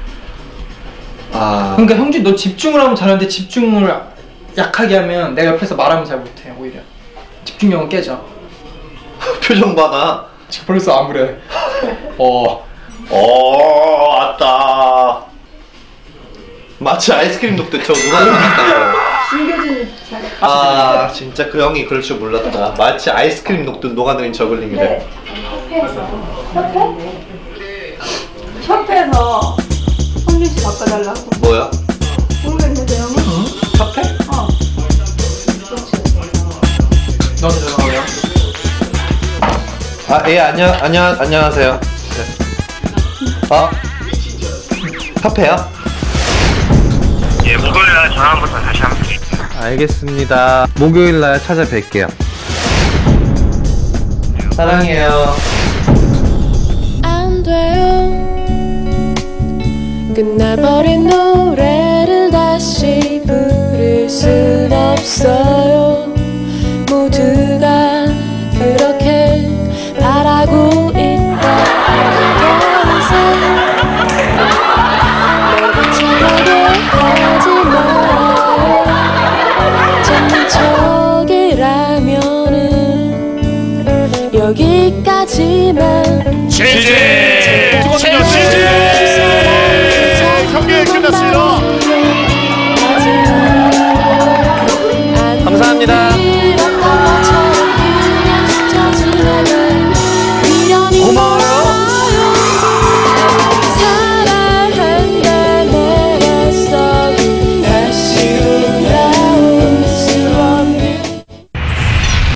아 그러니까 형준 너 집중을 하면 잘하는데 집중을 약하게 하면 내가 옆에서 말하면 잘 못해 오히려. 집중력은 깨져. 표정 봐나. 지금 벌써 암울해. 어. 어 왔다. 마치 아이스크림 녹듯처럼 누가 녹았다고. 숨겨진 아 진짜 그 형이 그럴 줄 몰랐다. 마치 아이스크림 녹듯 녹아내린 저글링이래. 네. 협회에서 협회? 협회에서 성준씨 바꿔달라고. 뭐야? 모르겠는데 형이? 협회? 어. 너한테 전화 오냐? 아 예 안녕 안녕 안녕하세요. 네. 아 협회요? 예, 목요일 날 전화 한번 더 다시 한번 드릴게요. 알겠습니다. 목요일 날 찾아뵐게요. 사랑해요. 안 돼요. 끝나버린 노래를 다시 부를 순 없어요. 모두가 그렇게 바라고 있다는 것에 내가 참하게 하지 말아요. 장난척이라면은 여기까지만. 제제